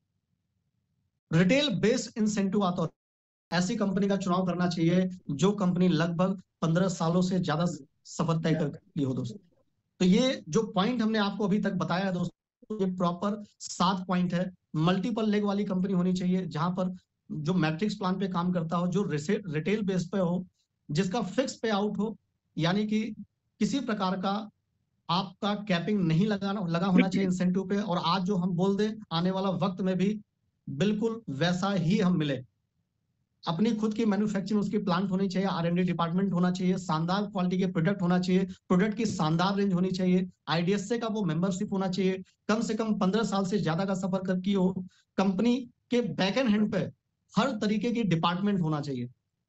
रिटेल बेस्ड इंसेंटिव आता है, ऐसी कंपनी का चुनाव करना चाहिए जो कंपनी लगभग पंद्रह सालों से ज्यादा सफर तय करती हो दोस्तों। तो ये जो पॉइंट हमने आपको अभी तक बताया है दोस्तों, ये प्रॉपर सात पॉइंट है। मल्टीपल लेग वाली कंपनी होनी चाहिए, जहां पर जो मैट्रिक्स प्लान पे काम करता हो, जो रिटेल बेस पे हो, जिसका फिक्स पे आउट हो, यानी कि किसी प्रकार का आपका कैपिंग नहीं लगाना लगा होना चाहिए इंसेंटिव पे। और आज जो हम बोल दें, आने वाला वक्त में भी बिल्कुल वैसा ही हम मिले। अपनी खुद की मैन्युफैक्चरिंग उसकी प्लांट होनी चाहिए, आर एंड डी डिपार्टमेंट होना चाहिए, शानदार क्वालिटी के प्रोडक्ट होना चाहिए, प्रोडक्ट की शानदार रेंज होनी चाहिए, आईडीएसए का वो मेंबरशिप होना चाहिए, कम से कम पंद्रह साल से ज्यादा का सफर कर की हो, कंपनी के बैक एंड हैंड पे हर तरीके की डिपार्टमेंट होना चाहिए।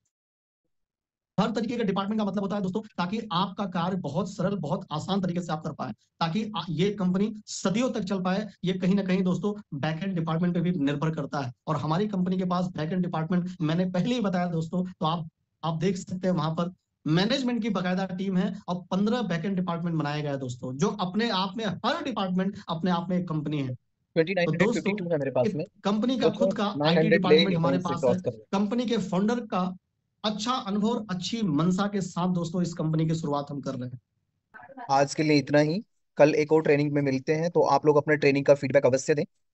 हर तरीके के डिपार्टमेंट का मतलब होता है दोस्तों, ताकि आपका कार्य बहुत सरल, बहुत आसान तरीके से आप कर पाए, ताकि ये कंपनी सदियों तक चल पाए। ये कहीं ना कहीं दोस्तों बैक एंड डिपार्टमेंट पे भी निर्भर करता है, और हमारी कंपनी के पास बैक एंड डिपार्टमेंट मैंने पहले ही बताया दोस्तों, तो आप आप देख सकते हैं वहां पर मैनेजमेंट की बाकायदा टीम है और पंद्रह बैक एंड डिपार्टमेंट बनाए गए दोस्तों, जो अपने आप में हर डिपार्टमेंट अपने आप में एक कंपनी है। तो दोस्तों है मेरे पास में, कंपनी का खुद का आईटी डिपार्टमेंट हमारे पास है। कंपनी के फाउंडर का अच्छा अनुभव और अच्छी मनसा के साथ दोस्तों इस कंपनी की शुरुआत हम कर रहे हैं। आज के लिए इतना ही। कल एक और ट्रेनिंग में मिलते हैं, तो आप लोग अपना ट्रेनिंग का फीडबैक अवश्य दें।